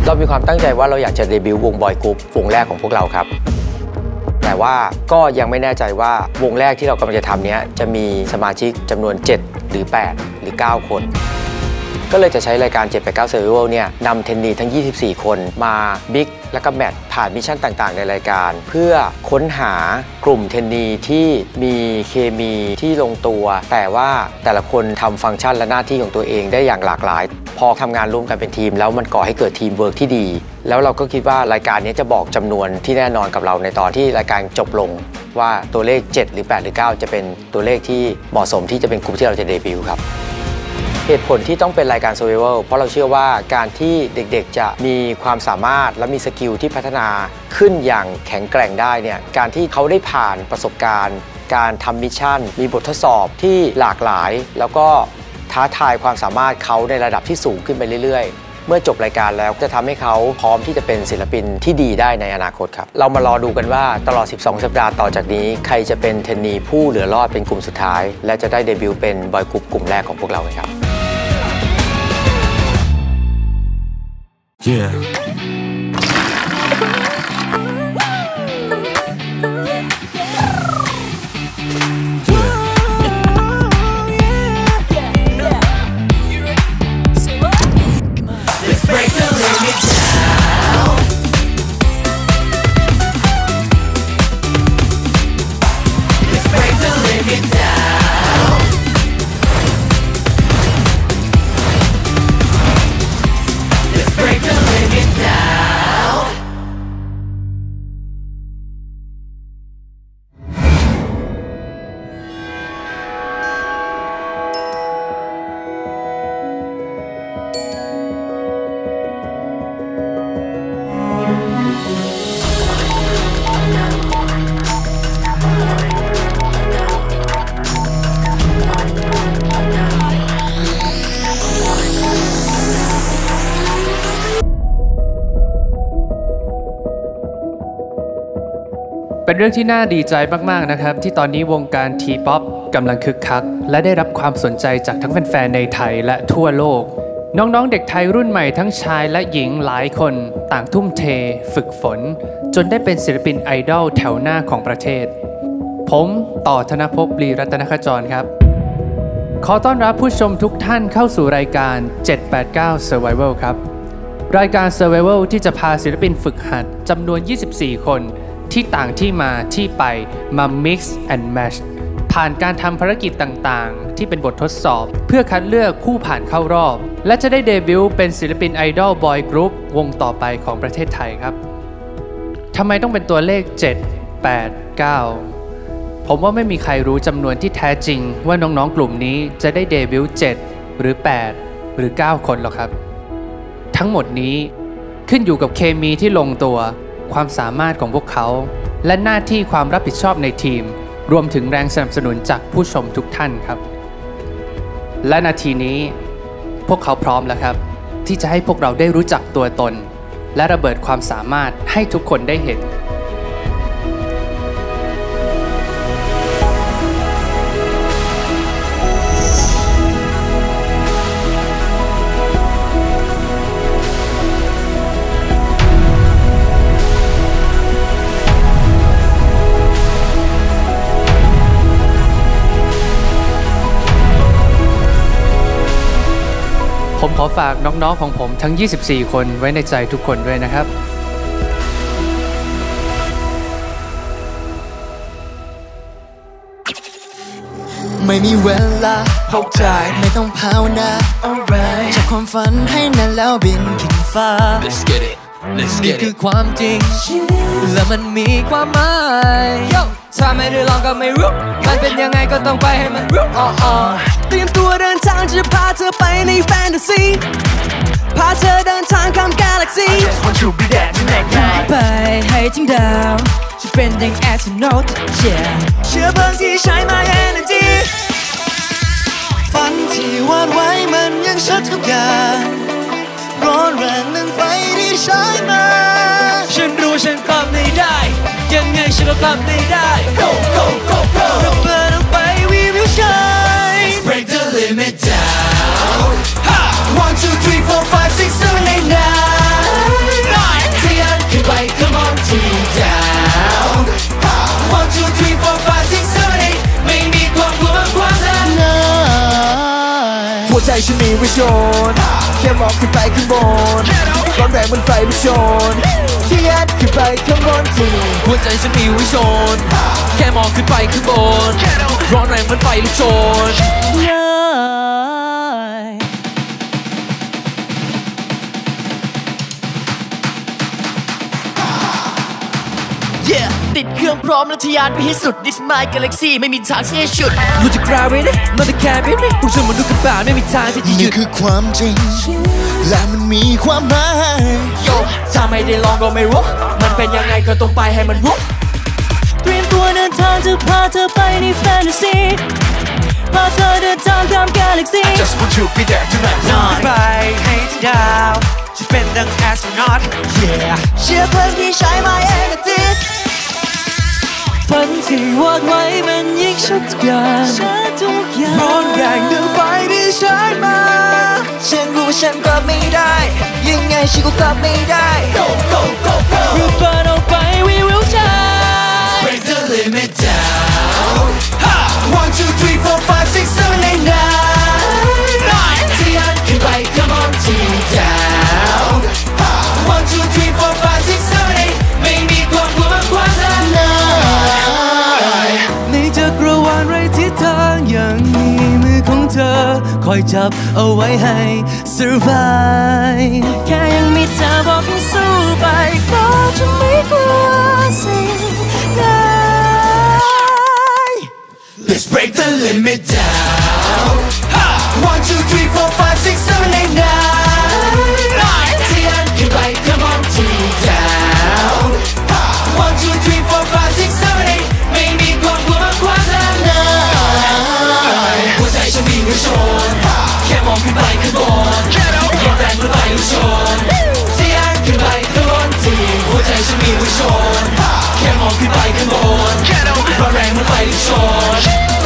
เรามีความตั้งใจว่าเราอยากจะเดบิวต์วงบอยกรุ๊ปวงแรกของพวกเราครับแต่ว่าก็ยังไม่แน่ใจว่าวงแรกที่เรากำลังจะทำนี้จะมีสมาชิกจำนวน7หรือ8หรือ9คนก็เลยจะใช้รายการ789 Survival เนี่ยนำเทรนนีทั้ง24คนมาบิ๊กและก็แมทผ่านมิชชั่นต่างๆในรายการเพื่อค้นหากลุ่มเทรนนีที่มีเคมีที่ลงตัวแต่ว่าแต่ละคนทำฟังก์ชันและหน้าที่ของตัวเองได้อย่างหลากหลายพอทำงานร่วมกันเป็นทีมแล้วมันก่อให้เกิดทีมเวิร์กที่ดีแล้วเราก็คิดว่ารายการนี้จะบอกจำนวนที่แน่นอนกับเราในตอนที่รายการจบลงว่าตัวเลข7หรือ8หรือ9จะเป็นตัวเลขที่เหมาะสมที่จะเป็นกลุ่มที่เราจะเดบิวต์ครับเหตุผลที่ต้องเป็นรายการ Survival เพราะเราเชื่อว่าการที่เด็กๆจะมีความสามารถและมีสกิลที่พัฒนาขึ้นอย่างแข็งแกร่งได้เนี่ยการที่เขาได้ผ่านประสบการณ์การทำมิชชั่นมีบททดสอบที่หลากหลายแล้วก็ท้าทายความสามารถเขาในระดับที่สูงขึ้นไปเรื่อยๆเมื่อจบรายการแล้วจะทำให้เขาพร้อมที่จะเป็นศิลปินที่ดีได้ในอนาคตครับเรามารอดูกันว่าตลอด12สัปดาห์ต่อจากนี้ใครจะเป็นเทรนนีผู้เหลือรอดเป็นกลุ่มสุดท้ายและจะได้เดบิวต์เป็นบอยกรุ๊ปกลุ่มแรกของพวกเราครับ Yeah. เป็นเรื่องที่น่าดีใจมากๆนะครับที่ตอนนี้วงการทีป๊อปกำลังคึกคักและได้รับความสนใจจากทั้งแฟนๆในไทยและทั่วโลกน้องๆเด็กไทยรุ่นใหม่ทั้งชายและหญิงหลายคนต่างทุ่มเทฝึกฝนจนได้เป็นศิลปินไอดอลแถวหน้าของประเทศผมต่อธนภพ ลีรัตนขจรครับขอต้อนรับผู้ชมทุกท่านเข้าสู่รายการ789 Survival ครับรายการ Survival ที่จะพาศิลปินฝึกหัดจำนวน24คนที่ต่างที่มาที่ไปมา mix and match ผ่านการทำภารกิจต่างๆที่เป็นบททดสอบเพื่อคัดเลือกผู้ผ่านเข้ารอบและจะได้เดบิวต์เป็นศิลปินไอดอลบอยกรุ๊ปวงต่อไปของประเทศไทยครับทำไมต้องเป็นตัวเลข7 8 9ผมว่าไม่มีใครรู้จำนวนที่แท้จริงว่าน้องๆกลุ่มนี้จะได้เดบิวต์7หรือ8หรือ9คนหรอกครับทั้งหมดนี้ขึ้นอยู่กับเคมีที่ลงตัวความสามารถของพวกเขาและหน้าที่ความรับผิดชอบในทีมรวมถึงแรงสนับสนุนจากผู้ชมทุกท่านครับและนาทีนี้พวกเขาพร้อมแล้วครับที่จะให้พวกเราได้รู้จักตัวตนและระเบิดความสามารถให้ทุกคนได้เห็นผมขอฝากน้องๆของผมทั้ง24คนไว้ในใจทุกคนด้วยนะครับไม่มีเวลาพบใจไม่ต้องภาวนาจับความฝันให้แน่นแล้วบินขึ้นฟ้า Let's get itนี่คือความจริงและมันมีความหมายถ้าไม่ได้ลองก็ไม่รู้มันเป็นยังไงก็ต้องไปให้มันรู้เตรียมตัวเดินทางจะพาเธอไปในแฟนตาซีพาเธอเดินทางข้ามกาแล็กซี่ไปให้ถึงดาวจะเป็นดังแอสโทรนอตเชื่อเพลิงที่ใช้ My Energy ฝันที่วาดไว้มันยังชัดทุกอย่างร้อนแรงนั้นไฟที่ใช้มาฉันรู้ฉันกลับไม่ได้ยังไงฉันก็กลับไม่ได้ Go go go go เราเปิดออกไป We will shine Let's break the limit down 1 2 3 4 5 6 7 8 9 ไว้ชนแค่มองขึ้นไปข้างบนร้อนแรงเหมือนไฟลุกโชนที่ยัดขึ้นไปข้างบนที่หัวใจฉันมีไว้ชนแค่มองขึ้นไปข้างบนร้อนแรงเหมือนไฟลุกโชนติดเครื่องพร้อมแล้วทะยานไปให้สุด This my galaxy ไม่มีทางที่จะฉุดรู้จักกราวิตี้มันจะแค่บินพวกฉันมันดูกันบ้าไม่มีทางที่จะหยุดนี่คือความจริงและมันมีความหมายโยถ้าไม่ได้ลองก็ไม่รู้มันเป็นยังไงก็ต้องไปให้มันรู้เตรียมตัวเดินทางจะพาเธอไปในแฟนตาซีพาเธอเดินทางข้าม galaxy I just want to be there tonight นอนไปให้ดาวจะเป็นดัง astronaut yeah เชื่อเพลิงที่ใช้ my energyฝันที่วาดไว้มันยิ่งชัดทุกอย่างร้อนแรงดังไฟที่ใช้มาฉันรู้ว่าฉันกลับไม่ได้ยังไงฉันก็กลับไม่ได้ Go go go go รูปปั้นออกไป we will shine Break the limit down 1 2 3 4 5 6 7 8 9 ที่ยันขึ้นไป come on team down 1 2 3 4 5 6 7 8ไม่มีความกลัวมากกว่าเธอในจักรวาลไร้ทิศทางยังมีมือของเธอคอยจับเอาไว้ให้ survive แค่ยังมีเธอบอกให้สู้ไปก็จะไม่กลัวสิ่งใด Let's break the limit down 1 2 3 4 5 6 7 8 9 ที่ยันขึ้นไป come on team down 1 2 3 4 5 6 7 8ไม่มีความกลัวมากกว่าเธอเลยหัวใจฉันมีไว้ชนแค่มองขึ้นไปข้างบนร้อนแรงเหมือนไฟลุกโชนที่ยันขึ้นไปข้างบนทีหัวใจฉันมีไว้ชนแค่มองขึ้นไปข้างบนร้อนแรงเหมือนไฟลุกโชน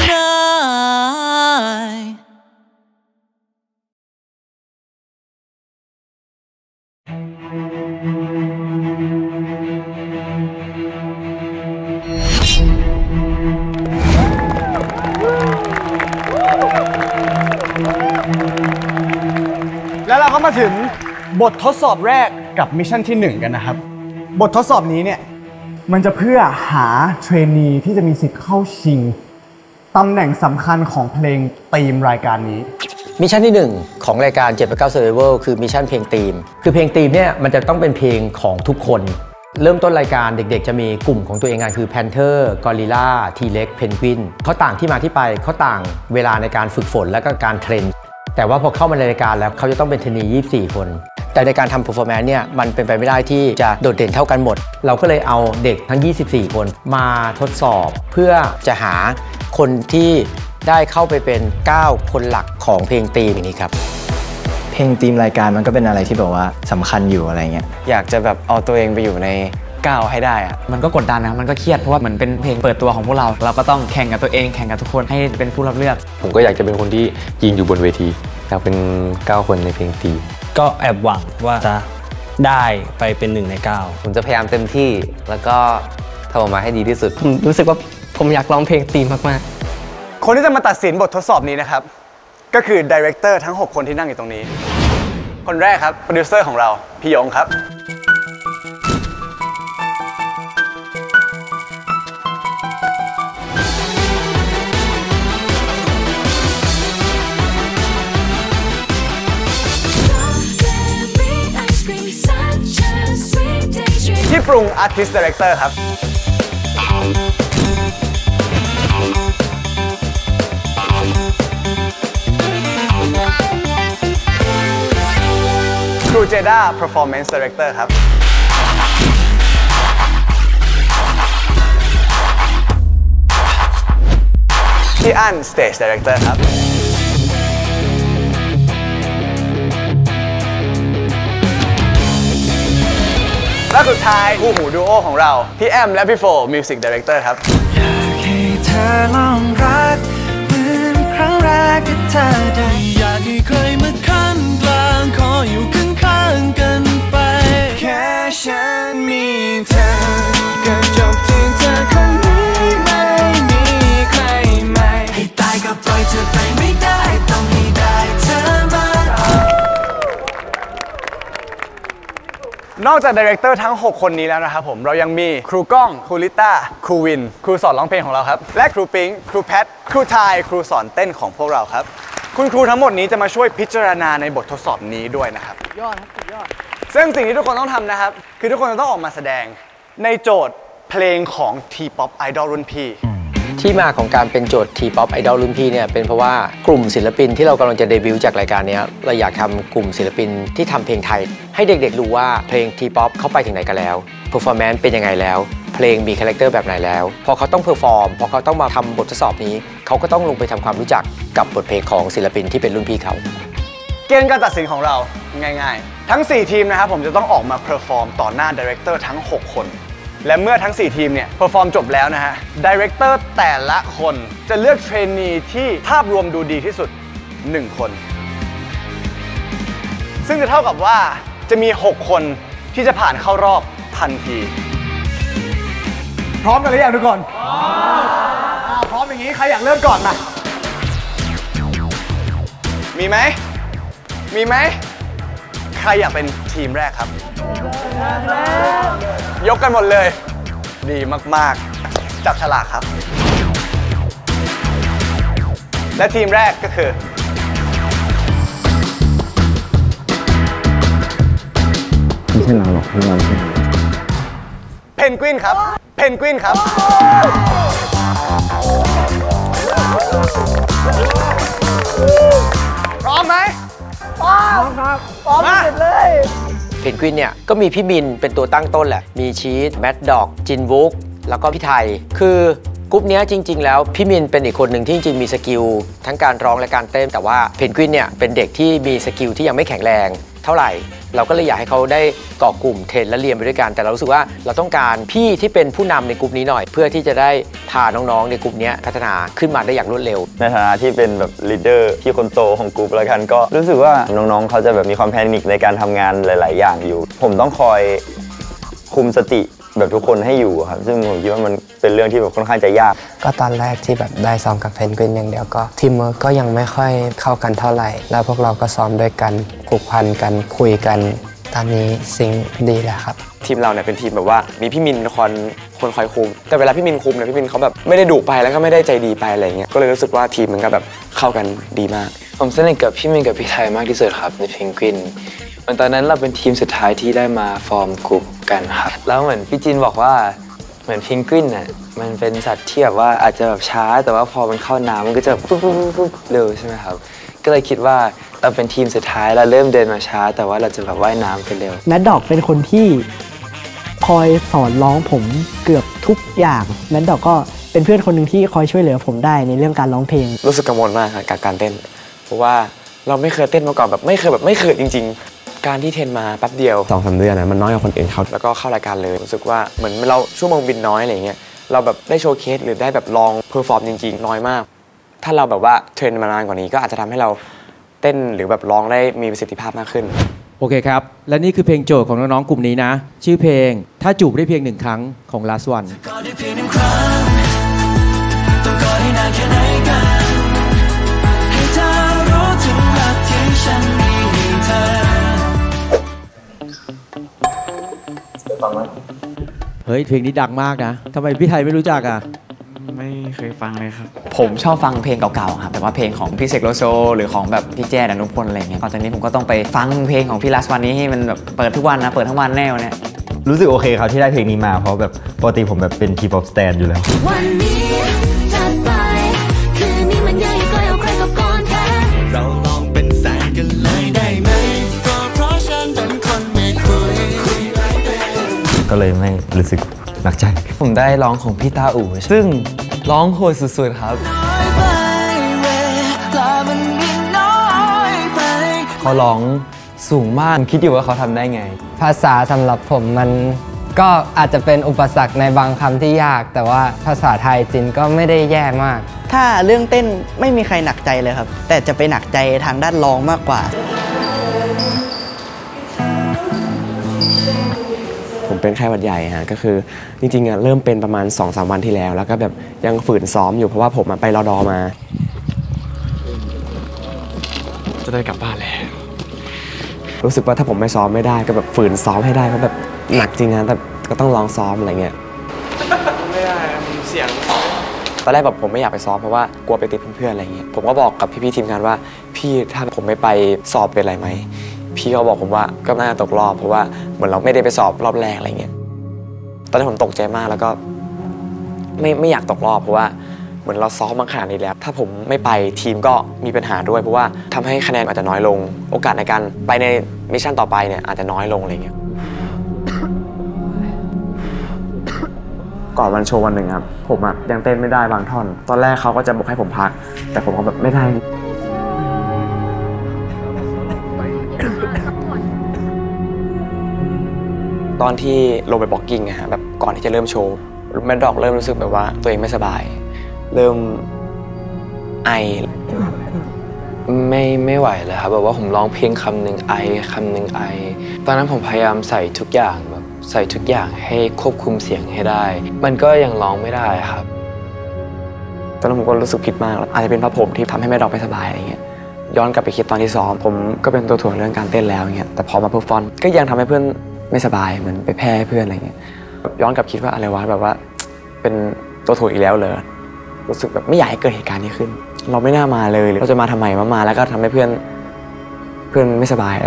แล้วเราก็มาถึงบททดสอบแรกกับมิชชั่นที่1กันนะครับบททดสอบนี้เนี่ยมันจะเพื่อหาเทรนนีที่จะมีสิทธิ์เข้าชิงตำแหน่งสำคัญของเพลงธีมรายการนี้มิชชั่นที่ 1 ของรายการ789 Survival คือมิชชั่นเพลงธีมคือเพลงธีมเนี่ยมันจะต้องเป็นเพลงของทุกคนเริ่มต้นรายการเด็กๆจะมีกลุ่มของตัวเองกันคือ Panther Gorilla T-Rex Penguin เขาต่างที่มาที่ไปเขาต่างเวลาในการฝึกฝนและก็การเทรนแต่ว่าพอเข้ามาในรายการแล้วเขาจะต้องเป็นเทรนนี24 คนแต่ในการทำ performance เนี่ยมันเป็นไปไม่ได้ที่จะโดดเด่นเท่ากันหมดเราก็เลยเอาเด็กทั้ง24 คนมาทดสอบเพื่อจะหาคนที่ได้เข้าไปเป็น9คนหลักของเพลงธีมนี้ครับเพลงธีมรายการมันก็เป็นอะไรที่แบบว่าสำคัญอยู่อะไรเงี้ยอยากจะแบบเอาตัวเองไปอยู่ใน9ให้ได้อะมันก็กดดันนะมันก็เครียดเพราะว่าเหมือนเป็นเพลงเปิดตัวของพวกเราก็ต้องแข่งกับตัวเองแข่งกับทุกคนให้เป็นผู้รับเลือกผมก็อยากจะเป็นคนที่ยืนอยู่บนเวทีอยากเป็น9คนในเพลงธีมก็แอบหวังว่าจะได้ไปเป็น1 ใน 9 ผมจะพยายามเต็มที่แล้วก็ทำออกมาให้ดีที่สุดผมรู้สึกว่าผมอยากร้องเพลงธีมมากๆคนที่จะมาตัดสินบททดสอบนี้นะครับก็คือดีเรคเตอร์ทั้ง6คนที่นั่งอยู่ตรงนี้คนแรกครับโปรดิวเซอร์ของเราพี่ยงครับที่ปรุง Artist Director ครับครูเจด้า Performance Director ครับพี่อั้น Stage Director ครับและสุดท้ายคู่หูดูโอของเราพี่แอมและพี่โฟ Music Director ครับอยากให้เธอลองรักเหมือนครั้งแรกที่เธอได้อยากให้ใครมาขั้นกลางขออยู่ข้างๆกันไปแค่ฉันมีเธอก็จบที่เธอคนนี้ไม่มีใครใหม่ให้ตายก็ปล่อยเธอไปไม่ได้ต้องให้ได้เธอมานอกจากดีเรคเตอร์ทั้ง 6 คนนี้แล้วนะครับผมเรายังมีครูก้องครูลิต้าครูวินครูสอนร้องเพลงของเราครับและครูปิงครูแพทครูทายครูสอนเต้นของพวกเราครับคุณครูทั้งหมดนี้จะมาช่วยพิจารณาในบททดสอบนี้ด้วยนะครับยอดครับยอดซึ่งสิ่งที่ทุกคนต้องทำนะครับคือทุกคนจะต้องออกมาแสดงในโจทย์เพลงของ T-POP Idol รุ่นพี่ที่มาของการเป็นโจทย์ T-POP Idol รุ่นพี่เนี่ยเป็นเพราะว่ากลุ่มศิลปินที่เรากำลังจะเดบิวต์จากรายการนี้เราอยากทำกลุ่มศิลปินที่ทำเพลงไทยให้เด็กๆรู้ว่าเพลง T-POP เข้าไปถึงไหนกันแล้วเพอร์ฟอร์แมนซ์เป็นยังไงแล้วเพลงมีคาแรคเตอร์แบบไหนแล้วพอเขาต้องเพอร์ฟอร์มพอเขาต้องมาทำบททดสอบนี้เขาก็ต้องลงไปทำความรู้จักกับบทเพลงของศิลปินที่เป็นรุ่นพี่เขาเกณฑ์การตัดสินของเราง่ายๆทั้ง4ทีมนะครับผมจะต้องออกมาเพอร์ฟอร์มต่อหน้าดีเรคเตอร์ทั้ง6คนและเมื่อทั้ง4ทีมเนี่ยเพอร์ฟอร์มจบแล้วนะฮะดีเรคเตอร์แต่ละคนจะเลือกเทรนนีที่ภาพรวมดูดีที่สุด1คนซึ่งจะเท่ากับว่าจะมี6คนที่จะผ่านเข้ารอบทันทีพร้อมกันหรือยังทุกคนพร้อมอย่างนี้ใครอยากเริ่มก่อนมามีไหมใครอยากเป็นทีมแรกครับยกกันหมดเลยดีมากๆจับฉลากครับและทีมแรกก็คือไม่ใช่เราหรอกเราไม่ใช่เพนกวินครับพร้อมไหมพร้อมครับพร้อมเสร็จเลยเพนกวินเนี่ยก็มีพี่มินเป็นตัวตั้งต้นแหละมีชีสแมดด็อกจินวุกแล้วก็พี่ไทยคือกรุ๊ปนี้จริงๆแล้วพี่มินเป็นอีกคนหนึ่งที่จริงๆมีสกิลทั้งการร้องและการเต้นแต่ว่าเพนกวินเนี่ยเป็นเด็กที่มีสกิลที่ยังไม่แข็งแรงเท่าไหร่เราก็เลยอยากให้เขาได้เกาะกลุ่มเทรนและเรียนไปด้วยกันแต่เรารู้สึกว่าเราต้องการพี่ที่เป็นผู้นำในกลุ่มนี้หน่อยเพื่อที่จะได้พาน้องๆในกลุ่มนี้พัฒนาขึ้นมาได้อย่างรวดเร็วในฐานะที่เป็นแบบลีดเดอร์ที่คนโตของกลุ่มแล้วกันก็รู้สึกว่าน้องๆเขาจะแบบมีความแพนิคในการทำงานหลายๆอย่างอยู่ผมต้องคอยคุมสติแบบทุกคนให้อยู่ครับซึ่งผมคิดว่ามันเป็นเรื่องที่แบบค่อนข้างจะยากก็ตอนแรกที่แบบได้ซ้อมกับเพนกวินอย่างเดียวก็ทีมเวิร์กก็ยังไม่ค่อยเข้ากันเท่าไหร่แล้วพวกเราก็ซ้อมด้วยกันผูกพันกันคุยกันตอนนี้ซิงดีแล้วครับทีมเราเนี่ยเป็นทีมแบบว่ามีพี่มินคนคอยคุมแต่เวลาพี่มินคุมเนี่ยพี่มินเขาแบบไม่ได้ดุไปแล้วก็ไม่ได้ใจดีไปอะไรเงี้ยก็เลยรู้สึกว่าทีมมันก็แบบเข้ากันดีมากผมสนิทกับพี่มินกับพี่ไทยมากที่สุดครับในเพนกวินตอนนั้นเราเป็นทีมสุดท้ายที่ได้มาฟอร์มกลุ่มกันครับแล้วเหมือนพี่จินบอกว่าเหมือนเพนกวินน่ะมันเป็นสัตว์ที่แบบว่าอาจจะแบบช้าแต่ว่าพอมันเข้าน้ำมันก็จะปุ๊บเร็วใช่ไหมครับก็เลยคิดว่าเราเป็นทีมสุดท้ายเราเริ่มเดินมาช้าแต่ว่าเราจะแบบว่ายน้ำไปเร็วแมดด็อกเป็นคนที่คอยสอนร้องผมเกือบทุกอย่างแมดด็อกก็เป็นเพื่อนคนหนึ่งที่คอยช่วยเหลือผมได้ในเรื่องการร้องเพลงรู้สึกกังวลมากกับการเต้นเพราะว่าเราไม่เคยเต้นมาก่อนแบบไม่เคยจริงๆการที่เทรนมาแป๊บเดียว 2-3 เดือนนะมันน้อยกว่าคนอื่นเขาแล้วก็เข้ารายการเลยรู้สึกว่าเหมือนเราชั่วโมงบินน้อยอะไรเงี้ยเราแบบได้โชว์เคสหรือได้แบบลองเพอร์ฟอร์มจริงๆน้อยมากถ้าเราแบบว่าเทรนมานานกว่านี้ก็อาจจะทำให้เราเต้นหรือแบบร้องได้มีประสิทธิภาพมากขึ้นโอเคครับและนี่คือเพลงโจทย์ของน้องๆกลุ่มนี้นะชื่อเพลงถ้าจูบได้เพียง1 ครั้งของ Last Oneเฮ้ยเพลงนี้ดังมากนะทำไมพี่ไทยไม่รู้จักอ่ะไม่เคยฟังเลยครับผมชอบฟังเพลงเก่าๆครับแต่ว่าเพลงของพี่เสกโลโซหรือของแบบพี่แจ้ดนุพลอะไรเงี้ยตอนนี้ผมก็ต้องไปฟังเพลงของพี่ Last One นี้ให้มันแบบเปิดทุกวันนะเปิดทั้งวันแน่เนี่ยรู้สึกโอเคครับที่ได้เพลงนี้มาเพราะแบบปกติผมแบบเป็น T-POP stan อยู่แล้ววันนี้จะไปคืนนี้มันใหญ่ไกลเอาใครกับก่อนแท้เราลองเป็นแฟนกันเลยได้ไหมก็เพราะฉันเป็นคนไม่คุยก็เลยไม่รู้สึกหนักใจผมได้ร้องของพี่ตาอู่ซึ่งร้องโหดสุดๆครับเขาร้องสูงมากคิดอยู่ว่าเขาทำได้ไงภาษาสำหรับผมมันก็อาจจะเป็นอุปสรรคในบางคำที่ยากแต่ว่าภาษาไทยจินก็ไม่ได้แย่มากถ้าเรื่องเต้นไม่มีใครหนักใจเลยครับแต่จะไปหนักใจทางด้านร้องมากกว่าผมเป็นไข้หวัดใหญ่ฮะก็คือจริงๆเริ่มเป็นประมาณ 2-3 วันที่แล้วแล้วก็แบบยังฝืนซ้อมอยู่เพราะว่าผมไปรอดอมาจะได้กลับบ้านแล้วรู้สึกว่าถ้าผมไม่ซ้อมไม่ได้ก็แบบฝืนซ้อมให้ได้เพราะแบบหนักจริงนะแต่ก็ต้องลองซ้อมอะไรเงี้ยไม่ได้เสียงตอนแรกแบบผมไม่อยากไปซ้อมเพราะว่ากลัวไปติดเพื่อนๆอะไรเงี้ยผมก็บอกกับพี่ๆทีมงานว่าพี่ถ้าผมไม่ไปสอบเป็นอะไรไหมพี่เขาบอกผมว่าก็น่าจะตกรอบเพราะว่าเหมือนเราไม่ได้ไปสอบรอบแรกอะไรเงี้ยตอนนั้นผมตกใจมากแล้วก็ไม่อยากตกรอบเพราะว่าเหมือนเราซ้อมมาขนาดนี้แล้วถ้าผมไม่ไปทีมก็มีปัญหาด้วยเพราะว่าทำให้คะแนนอาจจะน้อยลงโอกาสในการไปในมิชชั่นต่อไปเนี่ยอาจจะน้อยลงอะไรเงี้ยก่อนวันโชว์วันหนึ่งครับผมยังเต้นไม่ได้บางท่อนตอนแรกเขาก็จะบอกให้ผมพักแต่ผมก็แบบไม่ได้ตอนที่ลงไปบล็อกกิ้งอะฮะแบบก่อนที่จะเริ่มโชว์แมดด็อกเริ่มรู้สึกแบบว่าตัวเองไม่สบายเริ่มไอไม่ไหวเลยครับแบบว่าผมร้องเพลงคำหนึ่งไอคำหนึ่งไอตอนนั้นผมพยายามใส่ทุกอย่างแบบใส่ทุกอย่างให้ควบคุมเสียงให้ได้มันก็ยังร้องไม่ได้ครับตอนนั้นผมก็รู้สึกผิดมากอาจจะเป็นเพราะผมที่ทำให้แมดด็อกไม่สบายอะไรเงี้ยย้อนกลับไปคิดตอนที่ซ้อมผมก็เป็นตัวถ่วงเรื่องการเต้นแล้วเงี้ยแต่พอมาเพอร์ฟอร์มก็ยังทำให้เพื่อนไม่สบายเหมือนไปแพ้เพื่อนอะไรเงี้ยย้อนกลับคิดว่าอะไรวะแบบว่าเป็นตัวถ่วงอีกแล้วเลยรู้สึกแบบไม่อยากให้เกิดเหตุการณ์นี้ขึ้นเราไม่น่ามาเลยเราจะมาทำไมมาแล้วก็ทำให้เพื่อนไม่สบาย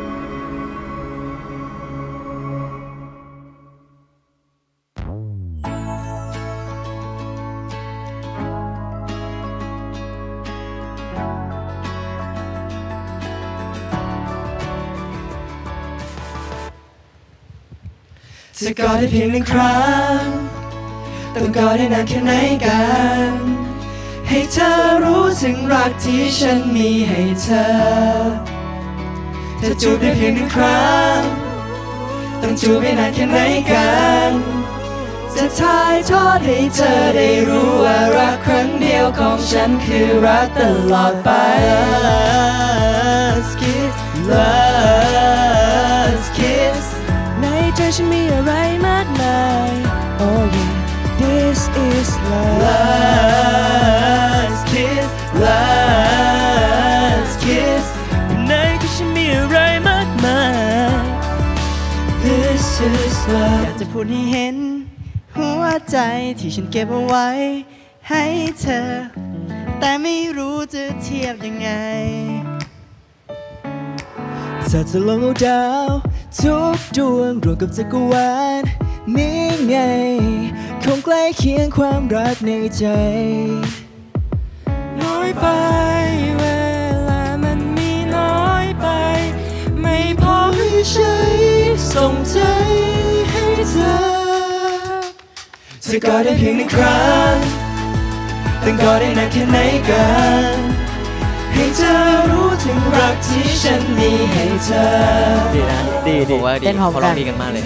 จะกอดได้เพียงหนึ่งครั้งต้องกอดได้นานแค่ไหนกันให้เธอรู้ถึงรักที่ฉันมีให้เธอจะจูบได้เพียงหนึ่งครั้งต้องจูบได้นานแค่ไหนกันจะถ่ายทอดให้เธอได้รู้ว่ารักครั้งเดียวของฉันคือรักตลอดไป Last kiss Last kiss ในใจฉันมีอะไรมากมาย Oh yeah This is love Last kiss Last kiss ในใจฉันมีอะไรมากมาย This is love อยากจะพูดให้เห็นหัวใจที่ฉันเก็บเอาไว้ให้เธอแต่ไม่รู้จะเทียบยังไงถ้าจะลองเอาดาวทุกดวงรวมกับจักรวาลนี่ไงคงใกล้เคียงความรักในใจน้อยไปเวลามันมีน้อยไปไม่พอให้ใช้ส่งใจให้เธอจะกอดได้เพียงหนึ่งครั้งต้องกอดได้นานแค่ไหนกันให้เธอรู้ถึงรักที่ฉันมีให้เธอดีนะดีผมว่าดีเขาร้องดีกันมากเลย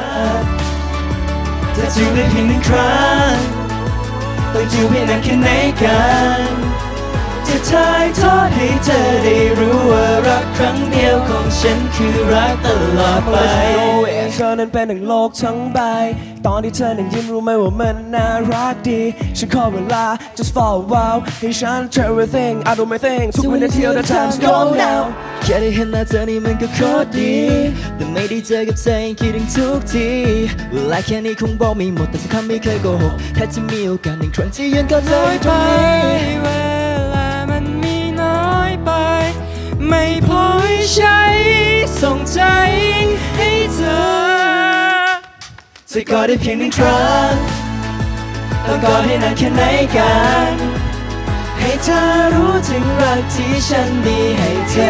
จะจูบได้เพียงหนึ่งครั้งต้องจูบให้นานแค่ไหนกันจะถ่ายทอดให้เธอได้รู้ว่ารักครั้งเดียวของฉันคือรักตลอดไปเธอนั้นเป็นหนึ่งโลกทั้งใบตอนที่เธอนั้นยิ้มรู้ไหมว่ามันน่ารักดีฉันขอเวลา just for a while ให้ฉัน try everything I do my thing ทุกวินาที the time's gone now แค่ได้เห็นหน้าเธอนี่มันก็โคตรดีแต่ไม่ได้เจอกับเธอยังคิดถึงทุกทีเวลาแค่นี้คงบอกไม่หมดแต่สักคำไม่เคยโกหกถ้าจะมีโอกาสหนึ่งครั้งที่ยืนก็เธอตรงนี้ไม่พอให้ใช้ส่งใจให้เธอจะกอดได้เพียงหนึ่งครั้งต้องกอดให้นานแค่ไหนกันให้เธอรู้ถึงรักที่ฉันมีให้เธอ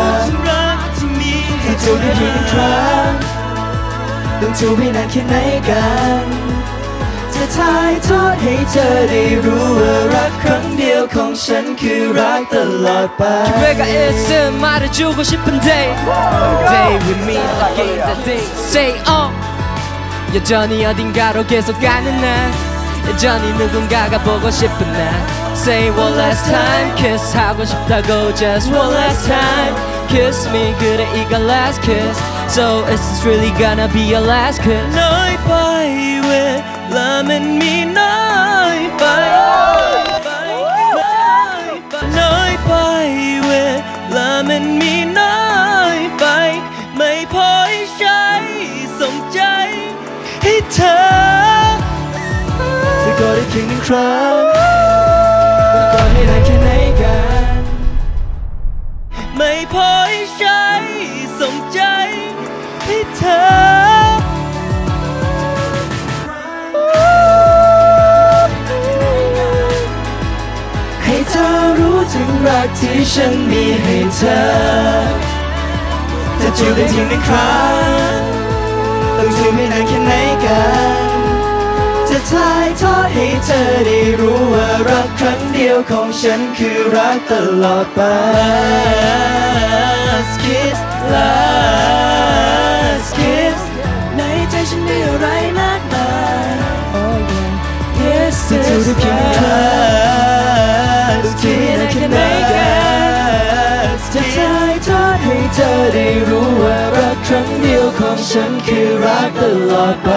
จะจูบได้เพียงหนึ่งครั้งต้องจูบให้นานแค่ไหนกันจะถ่ายทอดให้เธอได้รู้ว่ารักครั้งเดียวของฉันคือรักตลอดไป기회가 있음 말해주고 싶은데 Day with me again the day Say 여전히 어딘가로 계속 가는 나 여전히 누군가가 보고 싶은 나 Say one last time kiss 하고 싶다고 Just one last time Kiss me 그래 이건 last kiss So is this really gonna be your last kiss 너의 바위에 라면 미 너의 바위 너의 바위에 라면 미 너의 바위 พียงหนึ่งครั้งก่อนให้ได้แค่ไหนกันไม่พอให้ใช้ส่งใจให้เธอให้เธอรู้ถึงรักที่ฉันมีให้เธอจะจูบได้เพียงหนึ่งครั้งต้องจูบไม่นานแค่ไหนกันจะถ่ายทอดให้เธอได้รู้ว่ารักครั้งเดียวของฉันคือรักตลอดไป Last kiss Last kiss ในใจฉันมีอะไรมากมาย Oh yeah Yes จะจูบได้เพียงหนึ่งครั้งต้องจูบไม่นานแค่ไหนกันจะถ่ายทอดให้เธอได้รู้ว่ารักครั้งเดียวของฉันคือรักตลอดไป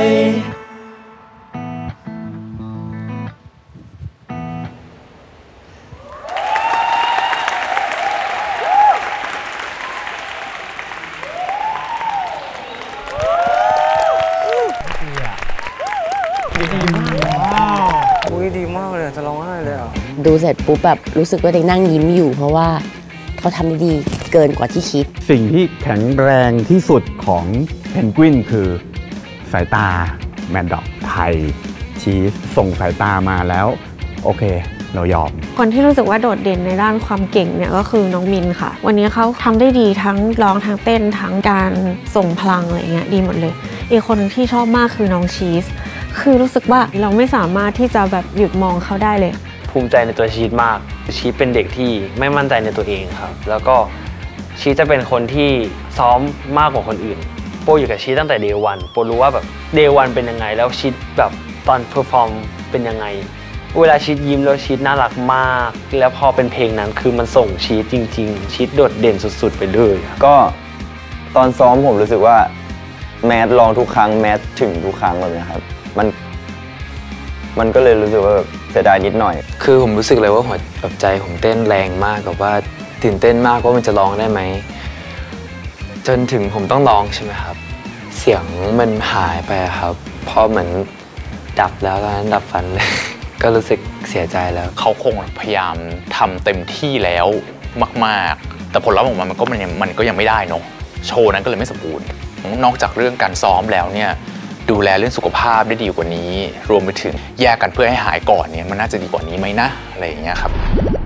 ดีมากเลยจะร้องไห้เลยอ่ะดูเสร็จปุ๊บแบบรู้สึกว่าตัวเองนั่งยิ้มอยู่เพราะว่าเขาทำได้ดีเกินกว่าที่คิดสิ่งที่แข็งแรงที่สุดของเพนกวินคือสายตาแมดด็อกไทยชีสส่งสายตามาแล้วโอเคเรายอมคนที่รู้สึกว่าโดดเด่นในด้านความเก่งเนี่ยก็คือน้องมินค่ะวันนี้เขาทำได้ดีทั้งร้องทั้งเต้นทั้งการส่งพลังอะไรเงี้ยดีหมดเลยอีกคนที่ชอบมากคือน้องชีสคือรู้สึกว่าเราไม่สามารถที่จะแบบหยุดมองเขาได้เลยภูมิใจในตัวชีสมากชีสเป็นเด็กที่ไม่มั่นใจในตัวเองครับแล้วก็ชีสจะเป็นคนที่ซ้อมมากกว่าคนอื่นโปอยู่กับชีสตั้งแต่เดย์วันโปรู้ว่าแบบเดย์วันเป็นยังไงแล้วชีสแบบตอนเพอร์ฟอร์มเป็นยังไงเวลาชีสยิ้มแล้วชีสน่ารักมากแล้วพอเป็นเพลงนั้นคือมันส่งชีสจริงๆชีสโดดเด่นสุดๆไปเลยก็ตอนซ้อมผมรู้สึกว่าแมทลองทุกครั้งแมทถึงทุกครั้งแบบนี้ครับมันก็เลยรู้สึกว่าเสียดายนิดหน่อยคือผมรู้สึกเลยว่าหัวใจผมเต้นแรงมากกับว่าตื่นเต้นมากว่ามันจะร้องได้ไหมจนถึงผมต้องร้องใช่ไหมครับเสียงมันหายไปครับพอเหมือนดับแล้วตอนนั้นดับฝันเลย ก็รู้สึกเสียใจแล้วเขาคงพยายามทำเต็มที่แล้วมากๆแต่ผลลัพธ์ออกมามันก็ยังไม่ได้เนาะโชว์นั้นก็เลยไม่สมบูรณ์นอกจากเรื่องการซ้อมแล้วเนี่ยดูแลเรื่องสุขภาพได้ดีกว่านี้รวมไปถึงแยกกันเพื่อให้หายก่อนเนี่ยมันน่าจะดีกว่านี้ไหมนะอะไรอย่างเงี้ยครับ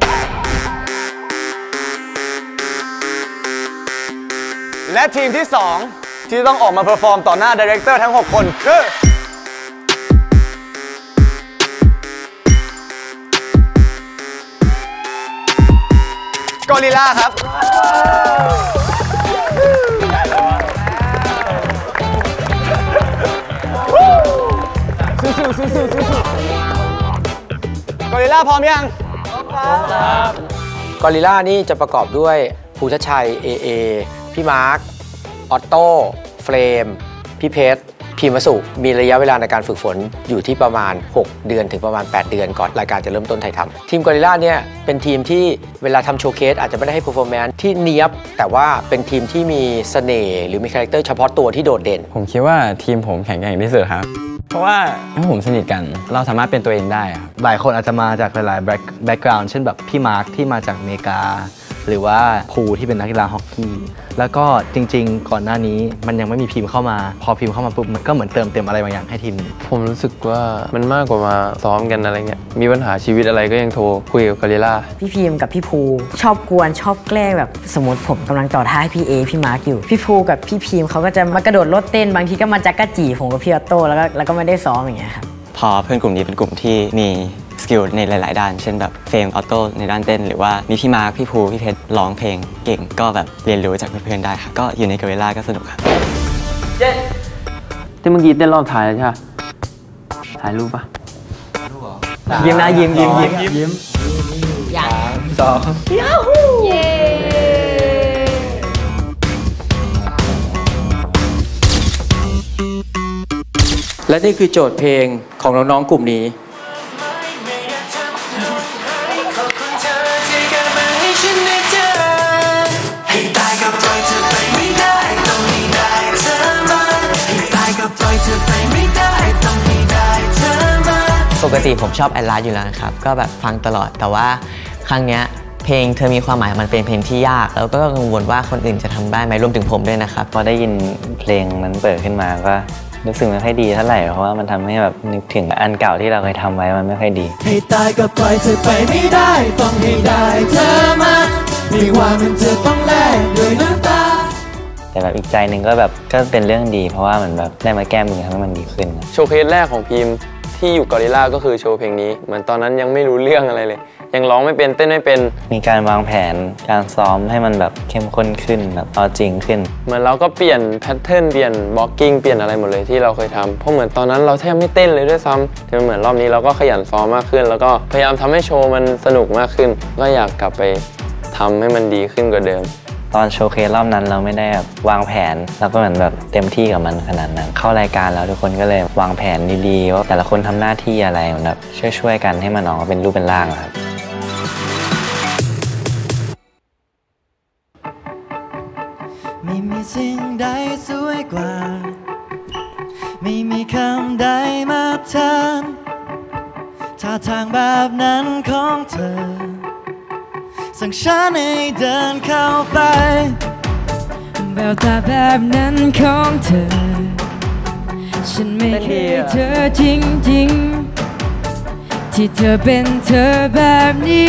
และทีมที่2ที่ต้องออกมาเพอร์ฟอร์มต่อหน้าไดเรคเตอร์ทั้ง6คนคือกอริลล่าครับสู้กอริลล่าพร้อมยังพร้อมครับกอริลล่านี่จะประกอบด้วยภูชชัยเอพี่มาร์คออตโต้เฟรมพี่เพชรพิมพ์วสุมีระยะเวลาในการฝึกฝนอยู่ที่ประมาณ6 เดือนถึงประมาณ8 เดือนก่อนรายการจะเริ่มต้นถ่ายทำทีมกอริลล่าเนี่ยเป็นทีมที่เวลาทำโชว์เคสอาจจะไม่ได้ให้เพอร์ฟอร์แมนซ์ที่เนี๊ยบแต่ว่าเป็นทีมที่มีเสน่ห์หรือมีคาแรคเตอร์เฉพาะตัวที่โดดเด่นผมคิดว่าทีมผมแข็งแกร่งที่สุดครับเพราะว่าถ้าผมสนิทกันเราสามารถเป็นตัวเองได้ครับหลายคนอาจจะมาจากหลายๆแบ็กกราวด์เช่นแบบพี่มาร์คที่มาจากอเมริกาหรือว่าภูที่เป็นนักกีฬาฮอกกี้แล้วก็จริงๆก่อนหน้านี้มันยังไม่มีพิมพ์เข้ามาพอพิมพ์เข้ามาปุ๊บมันก็เหมือนเติมเต็มอะไรบางอย่างให้ทีมผมรู้สึกว่ามันมากกว่ามาซ้อมกันอะไรเงี้ยมีปัญหาชีวิตอะไรก็ยังโทรคุยกับกอริลล่าพี่พิมกับพี่ภูชอบกวนชอบแกล้งแบบสมมติผมกำลังต่อท้ายพี่พี่มาร์คอยู่พี่ภูกับพี่พิมเขาก็จะมากระโดดรถเต้นบางทีก็มาจักกะจีผมกับพี่ออโต้แล้วก็ไม่ได้ซ้อมอย่างเงี้ยครับพอเพื่อนกลุ่มนี้เป็นกลุ่มที่มีสกิลในหลายๆด้านเช่นแบบเฟรมออโต้ในด้านเต้นหรือว่ามีพี่มาร์คพี่ภูพี่เพชรร้องเพลงเก่งก็แบบเรียนรู้จากเพื่อนๆได้ค่ะก็อยู่ในกอริลล่าก็สนุกครับที่เมื่อกี้เต้นรอบถ่ายแล้วใช่ไหมถ่ายรูปปะยิ้มนะยิ้ม 2 ยาฮูเย้และนี่คือโจทย์เพลงของน้องๆกลุ่มนี้สกติผมชอบแอดลาสอยู่แล้วนะครับก็แบบฟังตลอดแต่ว่าครั้งเนี้ยเพลงเธอมีความหมายมันเป็นเพลงที่ยากแล้วก็กังวลว่าคนอื่นจะทำได้ไหมรวมถึงผมด้วยนะครับพอได้ยินเพลงมันเปิดขึ้นมาก็รู้สึกไม่ค่อยดีเท่าไหร่เพราะว่ามันทำให้แบบนึกถึงอันเก่าที่เราเคยทำไว้มันไม่ค่อยดีให้ตายก็ปล่อยเธอไปไม่ได้ต้องให้ได้เธอมาไม่ว่ามันจะต้องแลกด้วยน้ำตาแต่แบบอีกใจหนึ่งก็แบบก็เป็นเรื่องดีเพราะว่ามันแบบได้มาแก้มือทำให้มันดีขึ้นโชว์เคสแรกของพิมพ์ที่อยู่กอริลลาก็คือโชว์เพลงนี้เหมือนตอนนั้นยังไม่รู้เรื่องอะไรเลยยังร้องไม่เป็นเต้นไม่เป็นมีการวางแผนการซ้อมให้มันแบบเข้มข้นขึ้นแบบเอาจริงขึ้นเหมือนเราก็เปลี่ยนแพทเทิร์นเปลี่ยนบล็อกกิ้งเปลี่ยนอะไรหมดเลยที่เราเคยทำเพราะเหมือนตอนนั้นเราแทบไม่เต้นเลยด้วยซ้ำแต่เหมือนรอบนี้เราก็ขยันซ้อมมากขึ้นแล้วก็พยายามทำให้โชว์มันสนุกมากขึ้นก็อยากกลับไปทำให้มันดีขึ้นกว่าเดิมตอนโชว์เคสรอบนั้นเราไม่ได้แบบวางแผนแล้วก็เหมือนแบบเต็มที่กับมันขนาดนั้นเข้ารายการแล้วทุกคนก็เลยวางแผนดีๆว่าแต่ละคนทำหน้าที่อะไรเหมือนแบบช่วยกันให้มันออกมาเป็นรูปเป็นร่างครับไม่มีสิ่งใดสวยกว่าไม่มีคำใดมาแทนท่าทางแบบนั้นของเธอสั่งฉันให้เดินเข้าไปแววตาแบบนั้นของเธอฉันไม่เคยเจอจริงๆที่เธอเป็นเธอแบบนี้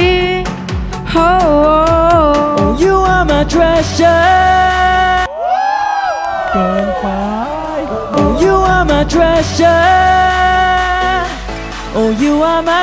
Oh you are my treasure Oh you are my treasure Oh you are my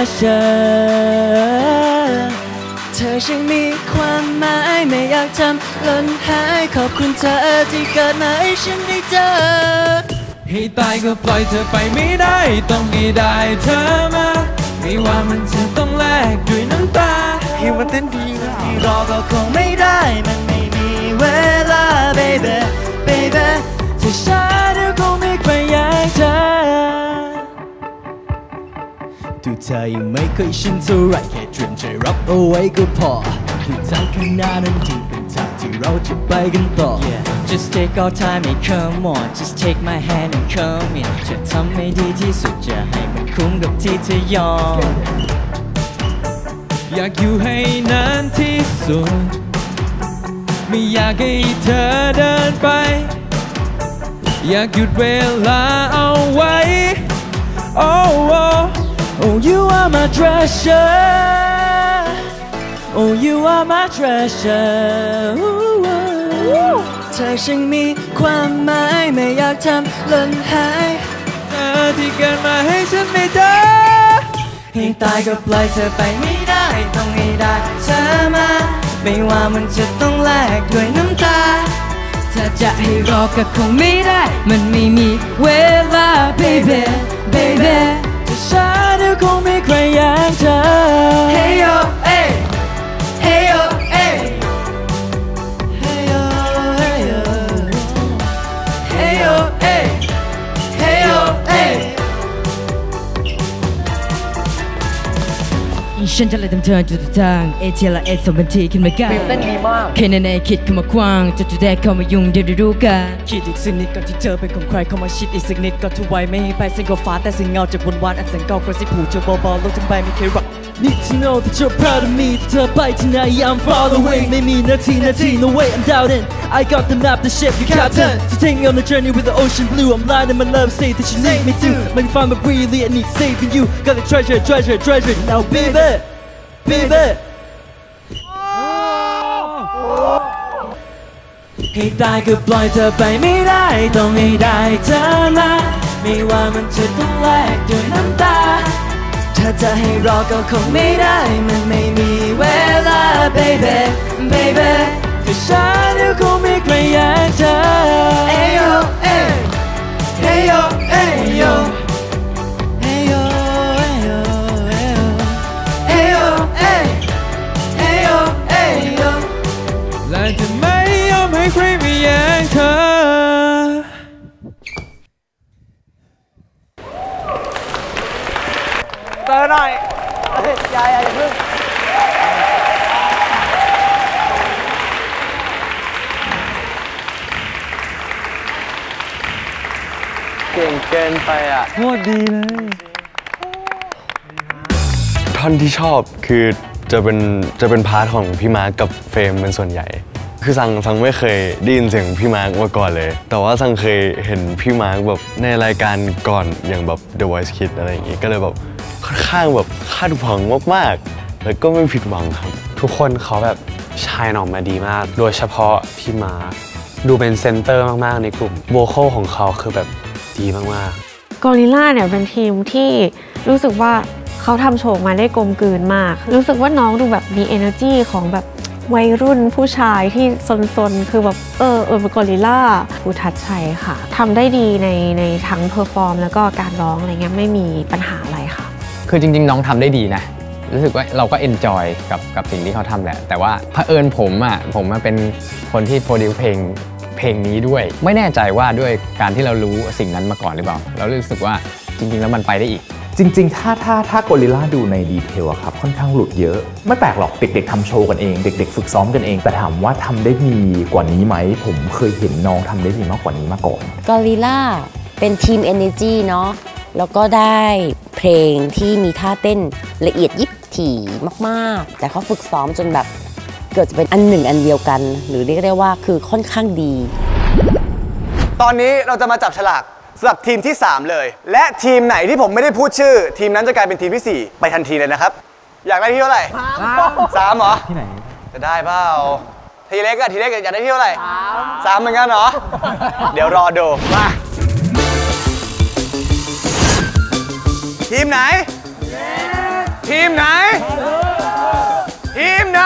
treasureเธอช่างมีความหมายไม่อยากทำหล่นหายขอบคุณเธอที่เกิดมาให้ฉันได้เจอให้ตายก็ปล่อยเธอไปไม่ได้ต้องให้ได้เธอมาไม่ว่ามันจะต้องแลกด้วยน้ำตาให้มันเต้นดีนะรอก็คงไม่ได้มันไม่มีเวลา baby baby ถ้าช้าเดี๋ยวคงไม่ใครอยากเธอดูเธอยังไม่เคยชินเท่าไรแค่เตรียมใจรับเอาไว้ก็พอดูทางข้างหน้านั้นที่เป็นทางที่เราจะไปกันต่อ Just take our time and come on Just take my hand and come in จะทำให้ดีที่สุดจะให้มันคุ้มกับที่เธอยอมอยากอยู่ให้นานที่สุดไม่อยากให้เธอเดินไปอยากหยุดเวลาเอาไว้ Oh Oh you are my treasure Oh you are my treasure เธอช่างมีความหมายไม่อยากทำหล่นหายเธอที่เกิดมาให้ฉันไม่ได้ให้ตายก็ปล่อยเธอไปไม่ได้ต้องให้ได้เธอมาไม่ว่ามันจะต้องแลกด้วยน้ำตาถ้าจะให้รอก็คงไม่ได้มันไม่มีเวลา baby baby จะช้าเดี๋ยวคงไม่ใครอยากเธอ Hey yo hey Hey yo hey Hey yo hey yo Hey yo hey Hey yo hey ฉันจะเลยทำเธอจุดทางเอเทียละเอสองบันทีขึ้นมากันเต้นดีมากแค่ในคิดเข้ามาคว้างจะจุดแดกเข้ามายุ่งเดี๋ยวได้รู้กันคิดอีกสักนิดก่อนที่เธอเป็นของใครเข้ามาชิดอีกสักนิดก่อนที่ไวไม่ให้ไปเส้นก็ฟ้าแต่สิ่งเงาจากบนวานอันแสนเก่ากระซิบหูเธอเบาๆโลกทั้งใบไม่เคยรัก Need to know that you're proud of me ที่เธอไปที่ไหน I'm following ไม่มีนาที No way I'm doubting I got the map the ship the captain So take me on the journey with the ocean blue I'm lying in my love state that you need me to When you find me really I need saving you Got the treasure Now baby baby ให้ตายก็ปล่อยเธอไปไม่ได้ต้องให้ได้เธอมาไม่ว่ามันจะต้องแลกด้วยน้ำตาถ้าจะให้รอก็คงไม่ได้มันไม่มีเวลา baby baby ถ้าช้าเดี๋ยวคงไม่ใครอยากเธอ Hey yo hey Hey yo hey yo Hey yo hey yo Hey yo hey Hey yo hey yo และจะไม่ยอมให้ใครไม่อยากเธอเตอร์หน่อยยายอย่าเพิ่งเก่งเกินไปอ่ะโคตรดีเลยท่อนที่ชอบคือจะเป็นพาร์ทของพี่มาร์คกับเฟรมเป็นส่วนใหญ่คือซังไม่เคยได้ยินเสียงพี่มาร์คมาก่อนเลยแต่ว่าซังเคยเห็นพี่มาร์คแบบในรายการก่อนอย่างแบบ The Voice Kids อะไรอย่างงี้ก็เลยแบบค่อนข้างแบบคาดหวังมากๆแล้วก็ไม่ผิดหวังครับทุกคนเขาแบบชายออกมาดีมากโดยเฉพาะพี่มาร์คดูเป็นเซนเตอร์มากๆในกลุ่มโวคอลของเขาคือแบบดีมากๆ Gorilla เนี่ยเป็นทีมที่รู้สึกว่าเขาทำโชว์มาได้กลมกลืนมากรู้สึกว่าน้องดูแบบมี energy ของแบบวัยรุ่นผู้ชายที่ซนๆคือแบบเป็นGorilla ภูทัชชัยค่ะทำได้ดีในทั้งเพอร์ฟอร์มแล้วก็การร้องอะไรเงี้ยไม่มีปัญหาอะไรค่ะคือจริงๆน้องทำได้ดีนะรู้สึกว่าเราก็เอนจอยกับสิ่งที่เขาทำแหละแต่ว่าเผอิญผมเป็นคนที่โปรดิวเพลงนี้ด้วยไม่แน่ใจว่าด้วยการที่เรารู้สิ่งนั้นมาก่อนหรือเปล่าเรารู้สึกว่าจริงๆแล้วมันไปได้อีกจริงๆถ้าโกริลลาดูในดีเทลอะครับค่อนข้างหลุดเยอะไม่แปลกหรอกเด็กๆทำโชว์กันเองเด็กๆฝึกซ้อมกันเองแต่ถามว่าทำได้ดีกว่านี้ไหมผมเคยเห็นน้องทำได้ดีมากกว่านี้มาก่อน Gorilla เป็นทีม Energy เนาะแล้วก็ได้เพลงที่มีท่าเต้นละเอียดยิบถี่มากๆแต่เขาฝึกซ้อมจนแบบเกิดจะเป็นอันหนึ่งอันเดียวกันหรือเรียกได้ว่าคือค่อนข้างดีตอนนี้เราจะมาจับฉลากสำหรับทีมที่3เลยและทีมไหนที่ผมไม่ได้พูดชื่อทีมนั้นจะกลายเป็นทีมที่4ไปทันทีเลยนะครับอยากได้ที่เท่าไหร่3เหรอที่ไหนจะได้เปล่าทีเล็กอยากได้ที่เท่าไหร่3เหมือนกันเหรอเดี๋ยวรอดูมาทีมไหนทีมไหนทีมไหน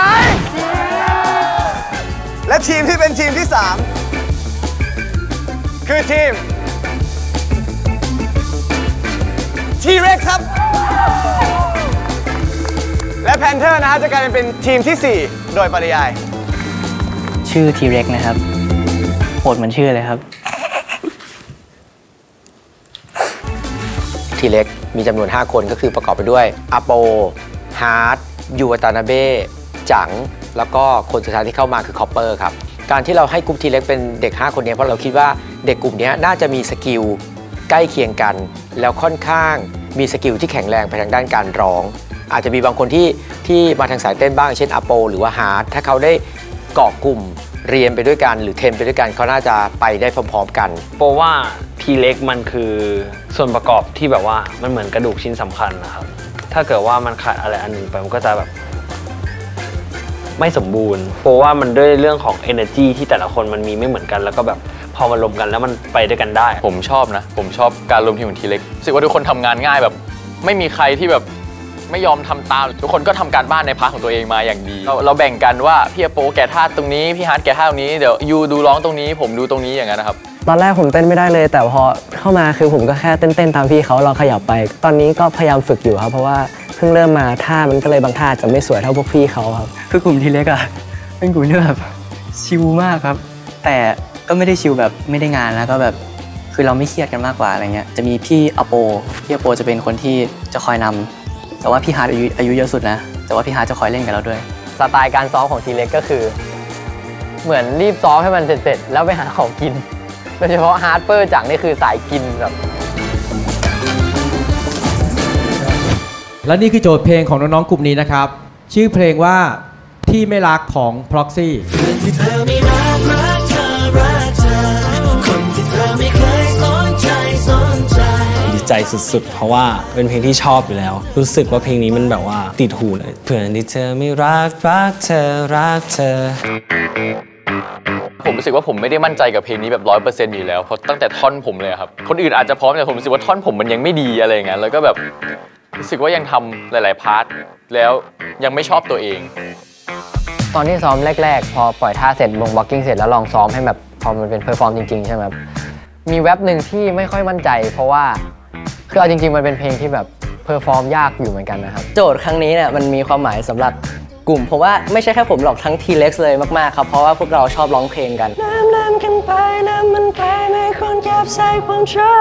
และทีมที่เป็นทีมที่3คือทีมT-Rex ครับและ Panther นะฮะจะกลายเป็นทีมที่4โดยปริยายชื่อ T-Rex นะครับโหดเหมือนชื่อเลยครับ T-Rex มีจำนวน 5 คนก็คือประกอบไปด้วยอาโปฮาร์ดยูวาตานาเบ้จังแล้วก็คนสุดท้ายที่เข้ามาคือคอปเปอร์ครับการที่เราให้กลุ่ม T-Rex เป็นเด็ก5คนนี้เพราะเราคิดว่าเด็กกลุ่มนี้น่าจะมีสกิลใกล้เคียงกันแล้วค่อนข้างมีสกิลที่แข็งแรงไปทางด้านการร้องอาจจะมีบางคนที่มาทางสายเต้นบ้างเช่นอาโปหรือว่าฮาร์ดถ้าเขาได้เกาะกลุ่มเรียนไปด้วยกันหรือเทรนไปด้วยกันเขาน่าจะไปได้พร้อมๆกันโปว่าทีเล็กมันคือส่วนประกอบที่แบบว่ามันเหมือนกระดูกชิ้นสำคัญนะครับถ้าเกิดว่ามันขาดอะไรอันหนึ่งไปมันก็จะแบบไม่สมบูรณ์โปว่ามันด้วยเรื่องของ energy ที่แต่ละคนมันมีไม่เหมือนกันแล้วก็แบบพอมารวมกันแล้วมันไปด้วยกันได้ผมชอบนะผมชอบการรวมทีมของทีเล็กรู้สึกว่าทุกคนทำงานง่ายแบบไม่มีใครที่แบบไม่ยอมทำตามทุกคนก็ทำการบ้านในพาร์ทของตัวเองมาอย่างดีเราแบ่งกันว่าพี่อาโปแกท่าตรงนี้พี่ฮาร์ดแกท่าตรงนี้เดี๋ยวยูดูร้องตรงนี้ผมดูตรงนี้อย่างนั้นนะครับตอนแรกผมเต้นไม่ได้เลยแต่พอเข้ามาคือผมก็แค่เต้นตามพี่เขาลองขยับไปตอนนี้ก็พยายามฝึกอยู่ครับเพราะว่าเพิ่งเริ่มมาท่ามันก็เลยบางท่าจะไม่สวยเท่าพวกพี่เขาครับคือกลุ่มทีเล็กอะเป็นกลุ่มที่แบบชิลมากครับแต่ก็ไม่ได้ชิลแบบไม่ได้งานแล้วก็แบบคือเราไม่เครียดกันมากกว่าอะไรเงี้ยจะมีพี่อโปจะเป็นคนที่จะคอยนำแต่ว่าพี่ฮาร์ดอายุเยอะสุดนะแต่ว่าพี่ฮาร์ดจะคอยเล่นกับเราด้วยสไตล์การซ้อมของทีเล็กก็คือเหมือนรีบซ้อมให้มันเสร็จแล้วไปหาของกินโดยเฉพาะฮาร์ดเปอร์จังนี่คือสายกินแบบและนี่คือโจทย์เพลงของน้องๆกลุ่มนี้นะครับชื่อเพลงว่าที่ไม่รักของ Proxy ดีใจสุดๆเพราะว่าเป็นเพลงที่ชอบอยู่แล้วรู้สึกว่าเพลงนี้มันแบบว่าติดหูเลยเพื่อนที่เธอไม่รักเธอรักเธอผมรู้สึกว่าผมไม่ได้มั่นใจกับเพลงนี้แบบ 100% อยู่แล้วเพราะตั้งแต่ท่อนผมเลยครับคนอื่นอาจจะพร้อมแต่ผมรู้สึกว่าท่อนผมมันยังไม่ดีอะไรอย่างเงี้ยแล้วก็แบบรู้สึกว่ายังทำหลายๆพาร์ทแล้วยังไม่ชอบตัวเองตอนที่ซ้อมแรกๆพอปล่อยท่าเสร็จลงบล็อกกิ้งเสร็จแล้วลองซ้อมให้แบบพอมันเป็นเพอร์ฟอร์มจริงๆใช่ไหมมีแว็บหนึ่งที่ไม่ค่อยมั่นใจเพราะว่าคือเอาจริงๆมันเป็นเพลงที่แบบเพอร์ฟอร์มยากอยู่เหมือนกันนะครับโจทย์ครั้งนี้เนี่ยมันมีความหมายสำหรับกลุ่มผมว่าไม่ใช่แค่ผมหรอกทั้ง T-Rex เลยมากๆครับเพราะว่าพวกเราชอบร้องเพลงกันน้ำกันไปน้ำมันไปไม่ควรเก็บใส่ความชอบ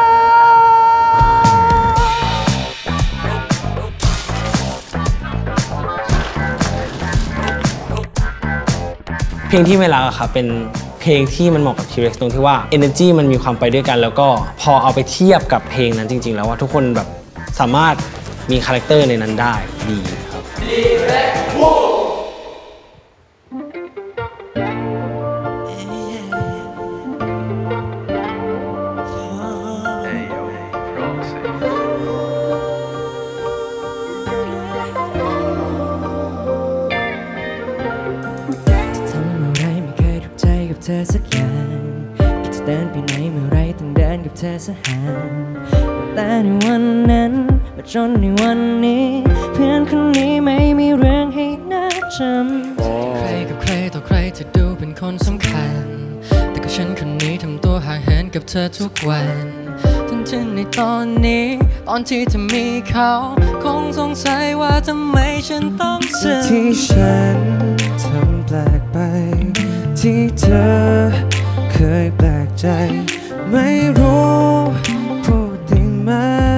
เพลงที่ไม่รักอะครับเป็นเพลงที่มันเหมาะกับ T-Rex ตรงที่ว่า energy มันมีความไปด้วยกันแล้วก็พอเอาไปเทียบกับเพลงนั้นจริงๆแล้วว่าทุกคนแบบสามารถมีคาแรคเตอร์ในนั้นได้ดีครับเธอสักอย่างคิดจะเดินไปไหนเมื่อไรต้องเดินกับเธอสักห่างแต่ในวันนั้นมาจนในวันนี้เพื่อนคนนี้ไม่มีเรื่องให้น่าจำใครกับใครต่อใครจะดูเป็นคนสำคัญแต่ก็ฉันคนนี้ทำตัวห่างเหินกับเธอทุกวันจนถึงในตอนนี้ตอนที่เธอมีเขาคงสงสัยว่าทำไมฉันต้องเสื่อมที่ฉันทำแปลกไปที่เธอเคยแปลกใจไม่รู้พูดได้ไหม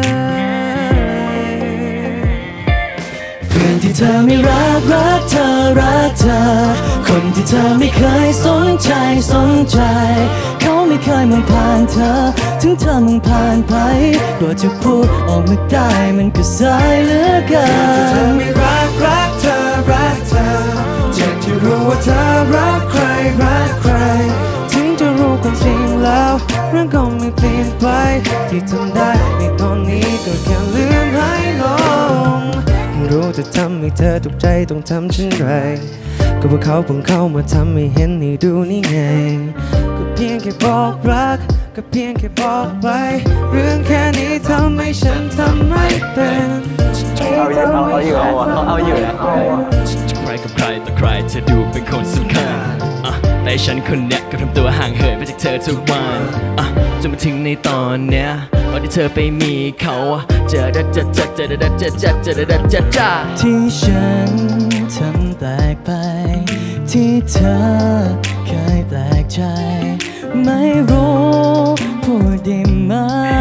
เพื่อนที่เธอไม่รักเธอรักเธอคนที่เธอไม่เคยสนใจเขาไม่เคยมองผ่านเธอถึงเธอมองผ่านไปกว่าจะพูดออกมาได้มันก็สายเหลือเกินที่เธอไม่รักเธอเจ็บที่รู้ว่าเธอรักใครถึงจะรู้ความจริงแล้วเรื่องคงไม่เปลี่ยนไปที่ทำได้ในตอนนี้ก็แค่ลืมให้ลงรู้จะทำให้เธอถูกใจต้องทำเช่นไรก็เพราะเขาเพิ่งเข้ามาทำให้เห็นให้ดูนี่ไงก็เพียงแค่บอกรักก็เพียงแค่บอกไปเรื่องแค่นี้ทำให้ฉันทำไม่เป็นเอาอยู่นะใครกับใครต่อใครเธอดูเป็นคนสำคัญแต่ฉันคนเนี้ยก็ทำตัวห่างเหินไปจากเธอทุกวันจนมาถึงในตอนเนี้ยตอนที่เธอไปมีเขาที่ฉันทำแปลกไปที่เธอเคยแปลกใจไม่รู้พูดได้ไหม